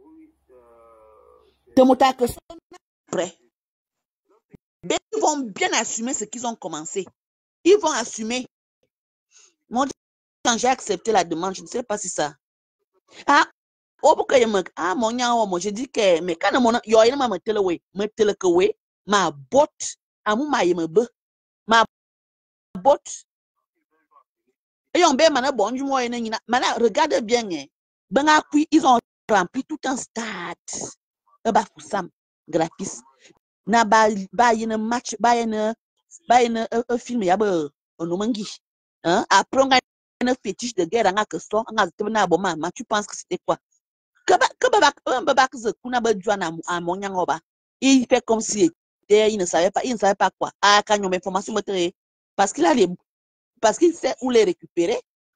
Te mouta que son après. Mais ils vont bien assumer ce qu'ils ont commencé. Ils vont assumer. Moi, quand j'ai accepté la demande, je ne sais pas si ça. Ah, oh, pourquoi il me. Ah, mon yao, moi, je dis que. Mais quand mon. Yo, il m'a me que oui. Ma botte. Ah, mon maïe me be. Ma botte. Et on ben, mana, bon, du moins, mana, regarde bien, hein. Ben, puis, ils ont rempli tout un stade. Bah, pour Sam, graphiste. Na ba une match, ba une film, ya ba, onomangi. Hein? Après, on a un fétiche de guerre, on a que ça, on a un bon maman. Tu penses que c'était quoi? Il fait comme si il ne savait pas quoi. Ah, quand il y a une information, parce qu'il a les, parce qu'il sait où les récupérer.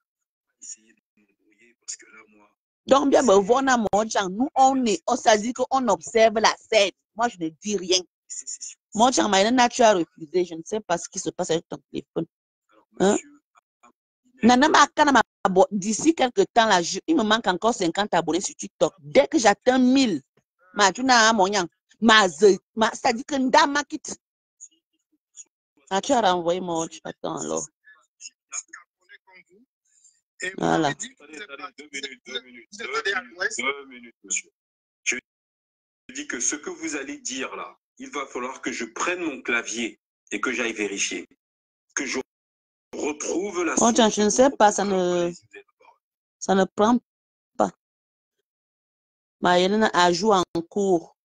Donc, bien, voilà, nous, on s'est dit qu'on observe la scène. Moi, je ne dis rien. Moi, tu as refusé. Je ne sais pas ce qui se passe avec ton téléphone. Hein? D'ici quelques temps, là, il me manque encore 50 abonnés sur TikTok. Dès que j'atteins 1000, c'est-à-dire que Ndama quitte. Ah, tu as renvoyé mon. Attends, alors. Voilà. 2 minutes, monsieur. Je dis que ce que vous allez dire là, il va falloir que je prenne mon clavier et que j'aille vérifier. Que je retrouve la source. Je ne sais pas, ça ne prend pas. Maïna a joué en cours.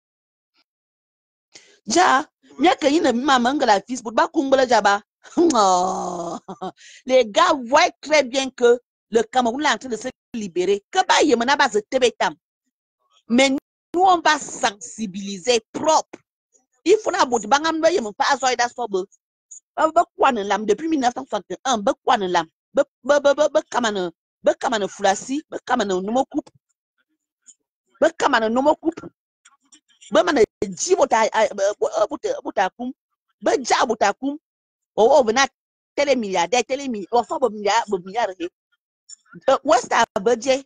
Ja, bien que il ne m'a manqué la fille pour pas kumble jaba. Les gars voient très bien que le Cameroun est en train de se libérer. Que bah y mena base tebetam. Mais nous on va sensibiliser propre. Il faut na bout bangam ba yem pa azoida sobe. Ba kwa lam depuis 1961 ba kwa lam. Ba kamane fulasi, ba kamane nomo coupe. Ba kamane nomo coupe. Ba mana jibota butakum. Ba jabutakum. Oh, ben, télémilliardaire, on fait milliard. West a budget.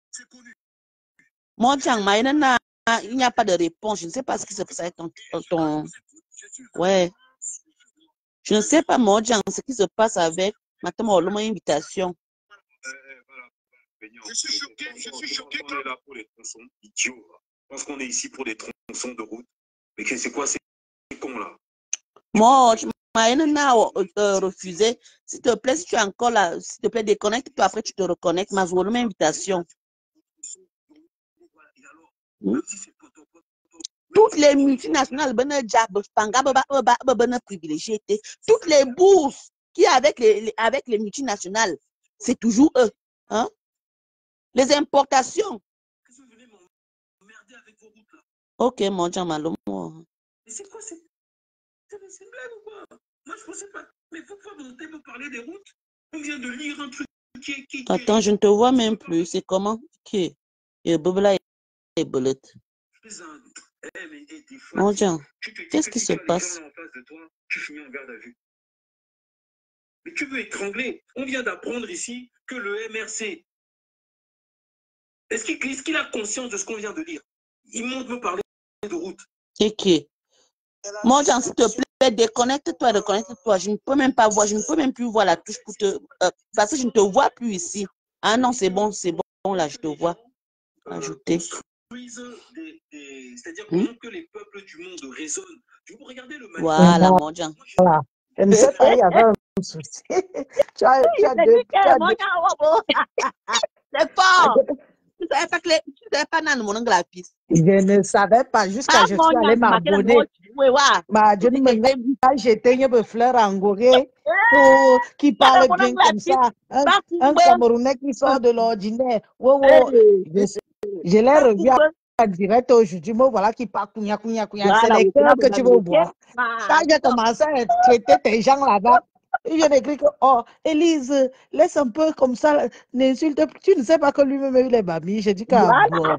Mon Dieu, il n'y a pas de réponse. Je ne sais pas ce qui se passe avec ton. Ouais. Je ne sais pas, mon Dieu, ce qui se passe avec. Maintenant, on a une invitation. Je suis choqué. On est là pour les tronçons idiots. Je pense qu'on est ici pour des tronçons de route. Mais c'est quoi ces cons là? Moi, refusé. S'il te plaît, si tu es encore là, s'il te plaît, déconnecte-toi. Après, tu te reconnectes. Ma invitation. Toutes les multinationales, privilégiées, toutes les bourses qui avec les multinationales, c'est toujours eux. Hein? Les importations. Ok, mon Dieu, malo. Mais c'est quoi c'est une blague ou quoi? Moi, je pensais pas. Mais pourquoi vous me parler des routes? On vient de lire un truc qui... Attends, je ne te vois même plus. C'est comment? Qui est Bobla et Bullet. Mon Dieu, qu'est-ce qui se passe? Tu finis en garde à vue. Mais tu veux étrangler. On vient d'apprendre ici que le MRC... Est-ce qu'il a conscience de ce qu'on vient de dire? Il monte me parler de route. C'est qui? Mon Dieu, s'il te plaît, déconnecte-toi, reconnecte-toi. Je ne peux même pas voir, je ne peux même plus voir la touche pour te... parce que je ne te vois plus ici. Ah non, c'est bon, là, je te vois. Ajouter. C'est-à-dire que les peuples du monde raisonnent. Vous regardez le voilà, mon Dieu. Voilà. Je ne sais pas, il y avait un souci. tu as deux... C'est fort. Tu ne savais pas dans mon graphiste. Je ne savais pas jusqu'à je suis allée m'abonner. J'étais une fleur angorée qui parle bien comme ça. Un Camerounais qui sort de l'ordinaire. Je l'ai revu en direct aujourd'hui. Voilà qui parle counia. C'est les cœurs que tu veux voir. Quand j'ai commencé à traiter tes gens là-bas, je n'écris que, oh, Élise, laisse un peu comme ça, n'insulte plus. Tu ne sais pas que lui-même il est babi. J'ai dit qu'à boire.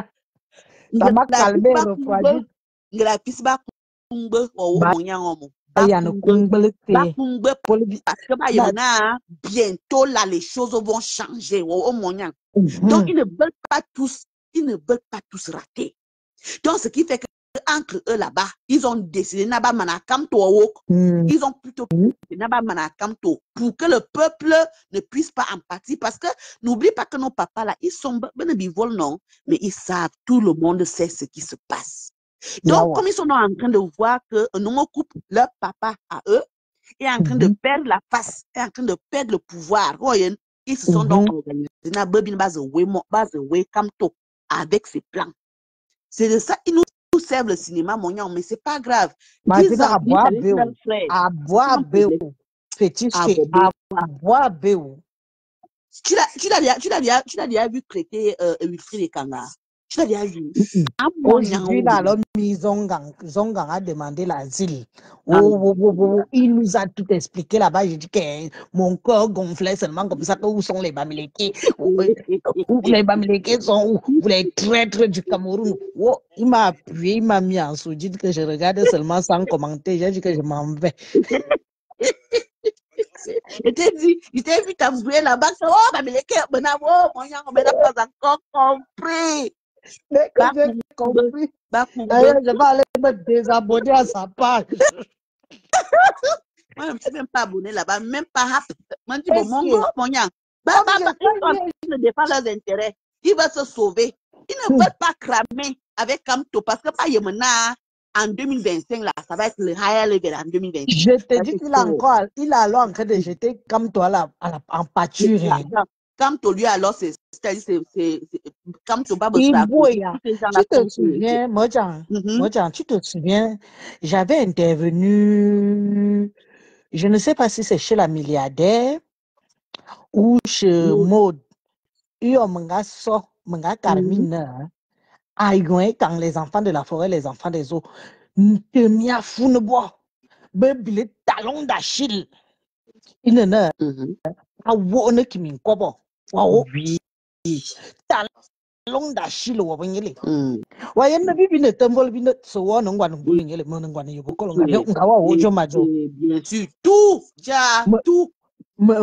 Ça m'a calmé, refroidi. Parce que bientôt là, les choses vont changer. Donc, ils ne veulent pas tous rater. Donc, ce qui fait que entre eux là-bas, ils ont décidé ils ont plutôt pour que le peuple ne puisse pas empathier. Parce que n'oublie pas que nos papas là, ils sont non, mais ils savent, tout le monde sait ce qui se passe. Donc, comme ils sont en train de voir que nous coupe leur papa à eux, est en train de perdre la face, est en train de perdre le pouvoir. Ils se sont donc organisés avec ses plans. C'est de ça, ils nous servent le cinéma, mais c'est pas grave. Tu l'as déjà vu traiter Wilfried Ekanga. Tu l'as déjà vu. Aujourd'hui, là, l'homme Zongang a demandé l'asile. Il nous a tout expliqué là-bas. J'ai dit que mon corps gonflait seulement comme ça. Où sont les Bamileke? Les Bamileke sont où? Les traîtres du Cameroun. Il m'a appuyé, il m'a mis en sourdine que je regardais seulement sans commenter. J'ai dit que je m'en vais. Je t'ai dit, je t'ai vu t'avouer là-bas. Oh, Bamileke, on n'a pas encore compris. Mais que j'ai compris. D'ailleurs, je vais aller me désabonner à sa page. Moi, je ne suis même pas abonné là-bas, même pas rap. Moi, je dis, mon gars, mon yang. Ils ne défendent leurs intérêts. Ils veulent se sauver. Ils ne veulent pas cramer avec Kamto parce que pas maintenant, en 2025, là, ça va être le higher level en 2025. Je te dis qu'il a il a alors en train de jeter Kamto en pâture. Kamto, lui, alors, c'est Kamto, pas besoin. Tu te souviens, Mojan, tu te souviens, j'avais intervenu, je ne sais pas si c'est chez la milliardaire ou chez Maud. Carmine, quand les enfants de la forêt, les enfants des eaux, Temia Founebois, les talons d'Achille. Il ne a pas de qui m'en cobo. Oui. Talons d'Achille, ou bien les. Voyez, ne vit une temple, une so on one bullying les monongwan, you go call bien sûr, tout, ja, tout. Mais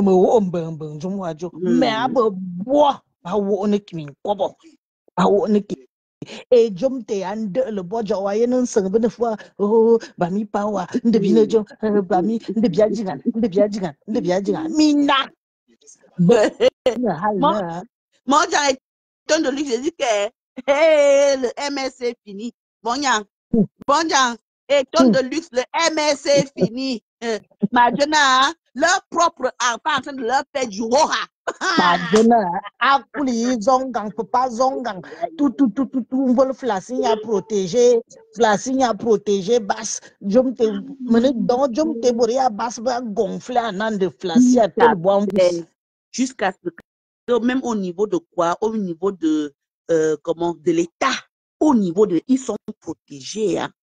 à bois, à on qui m'en cobo. À on qui. Et jom te ande le boja wayen sang bene fois bami pawa de bino jom bami de biajigan mina moi j'ai ton de lui j'ai dit que le MSC est fini bon et ton de luxe le MSC est fini maintenant leur propre enfant en train de leur faire du roha Akuli zongang papa zongang tout on veut flashing à protéger basse jom te mene donc jom te boria basse va gonfler un de flashy à tel bois jusqu'à ce que même au niveau de quoi au niveau de de l'État au niveau de ils sont protégés hein.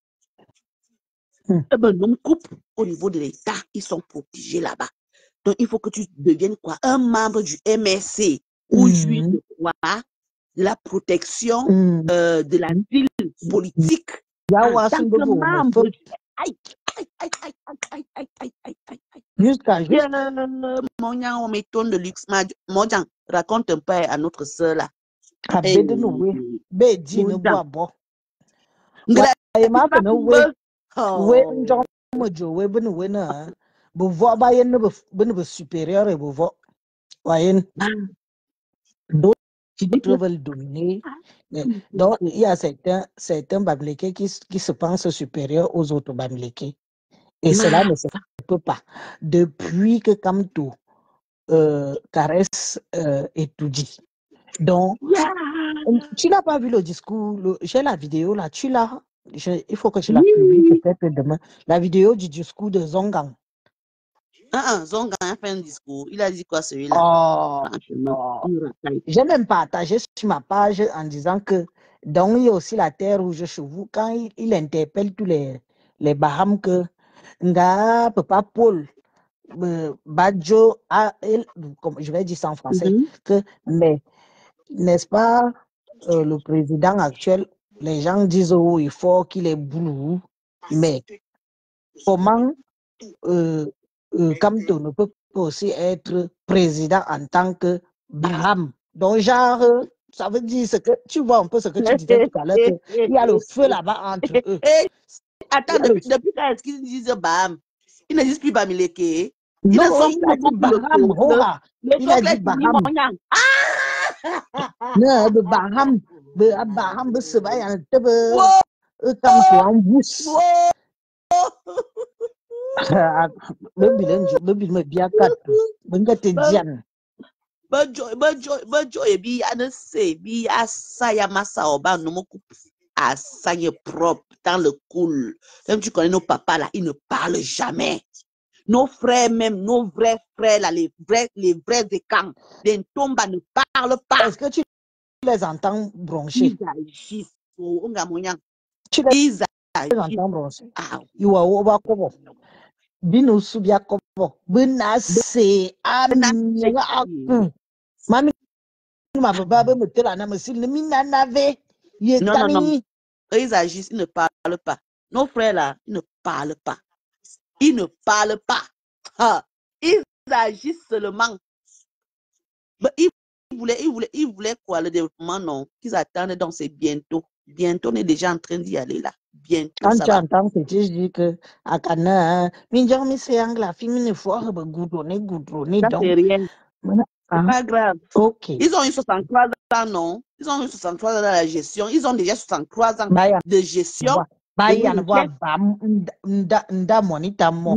Non coupe au niveau de l'État ils sont protégés là-bas. Donc, il faut que tu deviennes quoi? Un membre du MSC ou de quoi? De la protection de la ville politique. En tant que membre. Jusqu'à on m'étonne de luxe. Modjan, raconte un peu à notre soeur là. Supérieur et d'autres veulent dominer. Donc, il y a certains Bamileke qui se pensent supérieurs aux autres Bamileke. Et cela ne se peut pas. Depuis que Kamto caresse Etoudi. Donc, tu n'as pas vu le discours, j'ai la vidéo là, tu l'as. Il faut que tu la publies peut-être demain. La vidéo du discours de Zongang. Zongang a fait un discours. Il a dit quoi celui-là? J'ai même partagé sur ma page en disant que donc il y a aussi la terre rouge chez vous. Quand il interpelle tous les Bahamas que Nga Papa Paul Badjo je vais dire ça en français que mais n'est-ce pas le président actuel, les gens disent il faut qu'il est boulot, mais comment Kamto ne peut pas aussi être président en tant que Baham. Donc, genre, ça veut dire ce que tu vois un peu ce que tu disais tout à l'heure, qu'il y a le feu là-bas entre eux. Attends, depuis quand est-ce qu'ils disent Baham? Ils ne disent plus Bamileke. Non, il a dit Baham, Hoha. Il a dit Baham. Non, le Baham, Baham, c'est vrai, il y a comme tu en bouche. Le bilan bien quatre. Benga te diane. Bejo ebi anese bi asaya masa oba no moku asaya propre dans le cool. Comme tu connais nos papas là, ils ne parlent jamais. Nos frères même, nos vrais frères là, les vrais écans, les Ntomba ne parlent pas. Est-ce que tu les entends broncher? Ils agissent. Tu les entends broncher? Iwa oba kobo. Binu subia kobo. Bena se amina aku. Mami ma baba me tela na me sil mi nanave. Non. Ils agissent, ils ne parlent pas. Nos frères là, ils ne parlent pas. Ils ne parlent pas. Ils agissent seulement. Ils voulaient quoi, le développement, non. Qu'ils attendent, donc c'est bientôt. Bientôt, on est déjà en train d'y aller là. Bientôt, quand ça tu va. entends que tu dis que à Cana, minjong mi sayang la fille fois goudronner ça donc. C'est rien. C'est pas grave. Ok. Ils ont eu 63 ans, non? Ils ont eu 63 ans dans la gestion. Ils ont déjà 63 ans de gestion. Bayan wa bam nda monita mo.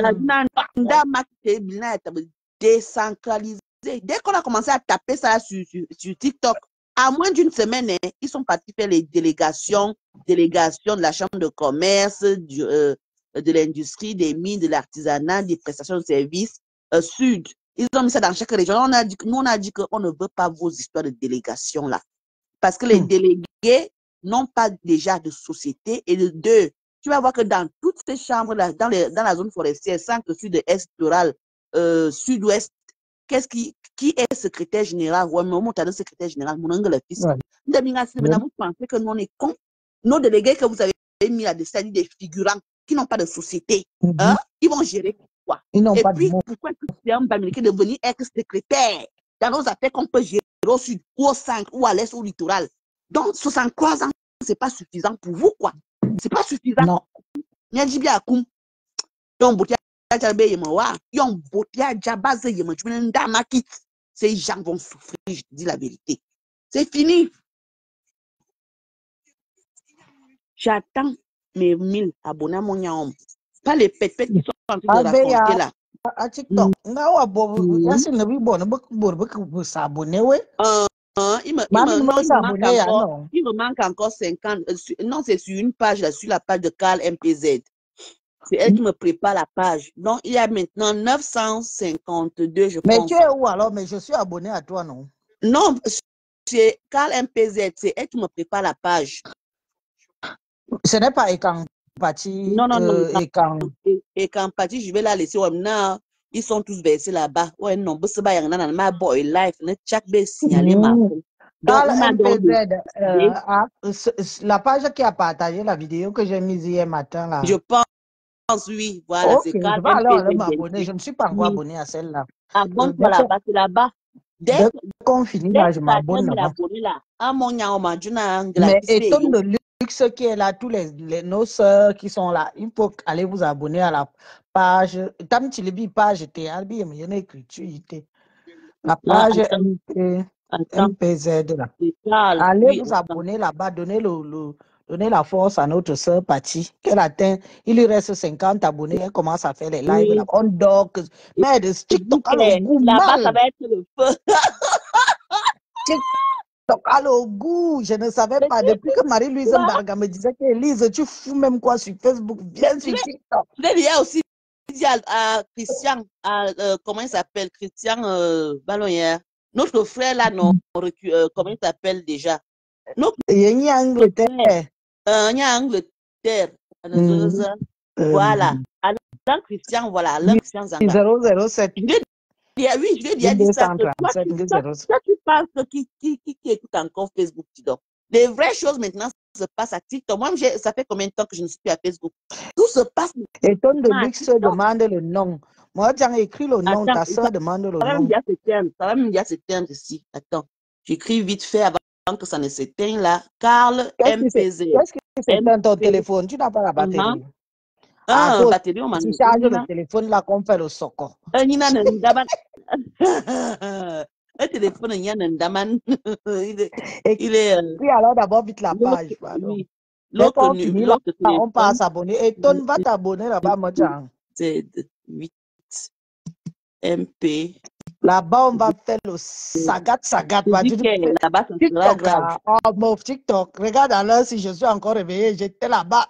Décentralisé. Dès qu'on a commencé à taper ça sur TikTok, à moins d'une semaine, ils sont partis faire les délégations de la chambre de commerce, de l'industrie, des mines, de l'artisanat, des prestations de services sud. Ils ont mis ça dans chaque région. Nous, on a dit qu'on ne veut pas vos histoires de délégation là. Parce que les délégués n'ont pas déjà de société. Et de deux, tu vas voir que dans toutes ces chambres-là, dans la zone forestière, centre, sud, est, rural, sud-ouest, qui est secrétaire général? Ouais, mais on monte à secrétaire général, mon angle fils. Vous pensez que nous, on est cons? Nos délégués que vous avez mis là, c'est-à-dire des figurants qui n'ont pas de société, ils vont gérer quoi? Et puis, pourquoi Christian Bamileke est devenu ex-secrétaire dans nos affaires qu'on peut gérer au sud, ou au centre, ou à l'est, ou au littoral? Donc, 63 ans, c'est pas suffisant pour vous, quoi. C'est pas suffisant. Non. Ces gens vont souffrir, je te dis la vérité. C'est fini. J'attends mes 1000 abonnés à mon yaom. Pas les pètes qui sont en train de raconter là. À TikTok, il me manque encore 50. Non, c'est sur une page, là, sur la page de Carl MPZ. C'est elle qui me prépare la page. Donc, il y a maintenant 952, je pense. Mais tu es où alors? Mais je suis abonné à toi, non? Non, c'est Carl MPZ. C'est elle qui me prépare la page. Ce n'est pas Ekan Pati. Non. Ekan Pati, je vais la laisser. Non, ils sont tous versés là-bas. Ouais, non, ma boy life. Chaque bête signalé ma. La page qui a partagé la vidéo que j'ai mise hier matin là. Je pense, oui, voilà. Okay, je vais alors m'abonner. Je ne suis pas encore abonné à celle-là. Abonne-toi là-bas, c'est là-bas. Dès qu'on finit là, je m'abonne là-bas. Mais étant de luxe qui est là, tous nos sœurs qui sont là, il faut aller vous abonner à la page. Tam Tilibi page TRB, mais il y a une écriture. La page MPZ là. Allez vous abonner là-bas, donner la force à notre sœur Pati. Qu'elle atteint, il lui reste 50 abonnés, elle commence à faire les lives. Là. On dort. Mais de TikTok, là-bas, ça va être le feu. TikTok a le goût. Je ne savais pas. Depuis que Marie-Louise Mbarga me disait que Elise, tu fous même quoi sur Facebook, viens sur TikTok. Il y a aussi dit à Christian, comment il s'appelle? Christian Ballonnière. Notre frère là, non, comment il s'appelle déjà? Il y a Angleterre. Il y a Angleterre. Voilà. Alors, Christian, voilà. Christian Zanga. 007. Oui, je lui ai dit ça. Toi, tu penses qui écoute encore Facebook, tu dors. Les vraies choses maintenant, se passe à TikTok. Moi, ça fait combien de temps que je ne suis plus à Facebook? Tout se passe. Et ton de luxe demande le nom. Moi, tu as écrit le nom, ta soeur demande le nom. Ça va me dire s'éteindre ici. Attends, j'écris vite fait avant que ça ne s'éteigne là. Carl MPZ. Qu'est-ce que c'est dans ton téléphone? Tu n'as pas la batterie. Ah, batterie, on m'a dit. Tu charges le téléphone là qu'on fait le soco. Un téléphone, il y a un daman. Il est. Puis alors d'abord vite la page. Oui. L'autre, on passe s'abonner. Et ton va t'abonner là-bas, moi, c'est 8 MP. Là-bas, on va faire le sagat. Là-bas, ça sera grave. Oh, mon TikTok. Regarde alors si je suis encore réveillée. J'étais là-bas.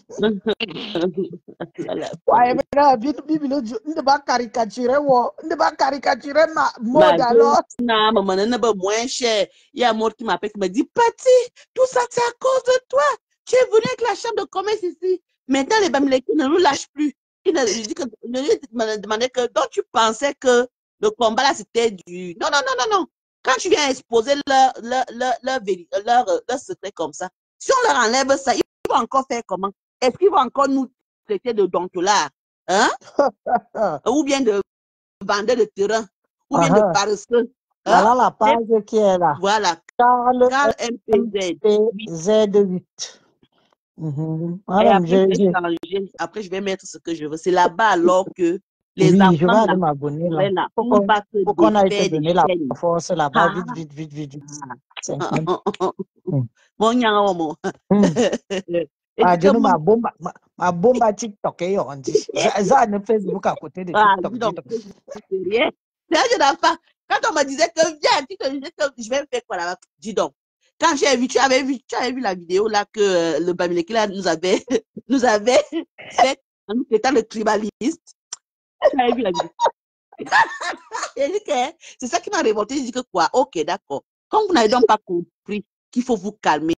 Ouais, mais là, ne va caricaturer ma mode alors. Non, maman, n'est pas moins cher. Il y a un mot qui m'appelle, qui me dit, Petit, tout ça, c'est à cause de toi. Tu es venu avec la chambre de commerce ici. Maintenant, les Bamilekis ne nous lâchent plus. Il me demandait que, donc tu pensais que le combat là, c'était du... Non. Quand tu viens exposer leur secret comme ça, si on leur enlève ça, ils vont encore faire comment? Est-ce qu'ils vont encore nous traiter de dontolards? Hein? Ou bien de vendeurs de terrain? Ou bien de paresseux? Hein? Voilà la page qui est là. Voilà. Carl MPZ8. Après, je vais mettre ce que je veux. C'est là-bas alors que les enfants... je vais aller m'abonner là. Faut qu'on aille te donner la force là-bas. Vite. Bon, nyangamo. Ma bombe à TikTok, on dit. Ça, un Facebook à côté de TikTok. C'est rien. Quand on me disait que viens, je vais faire quoi là-bas? Dis donc. Quand j'ai vu, tu avais vu la vidéo là que le Bamileki là nous avait fait en nous traitant de tribaliste. Tu avais vu la vidéo. C'est ça qui m'a révolté. Je dis que quoi? Ok, d'accord. Comme vous n'avez donc pas compris qu'il faut vous calmer,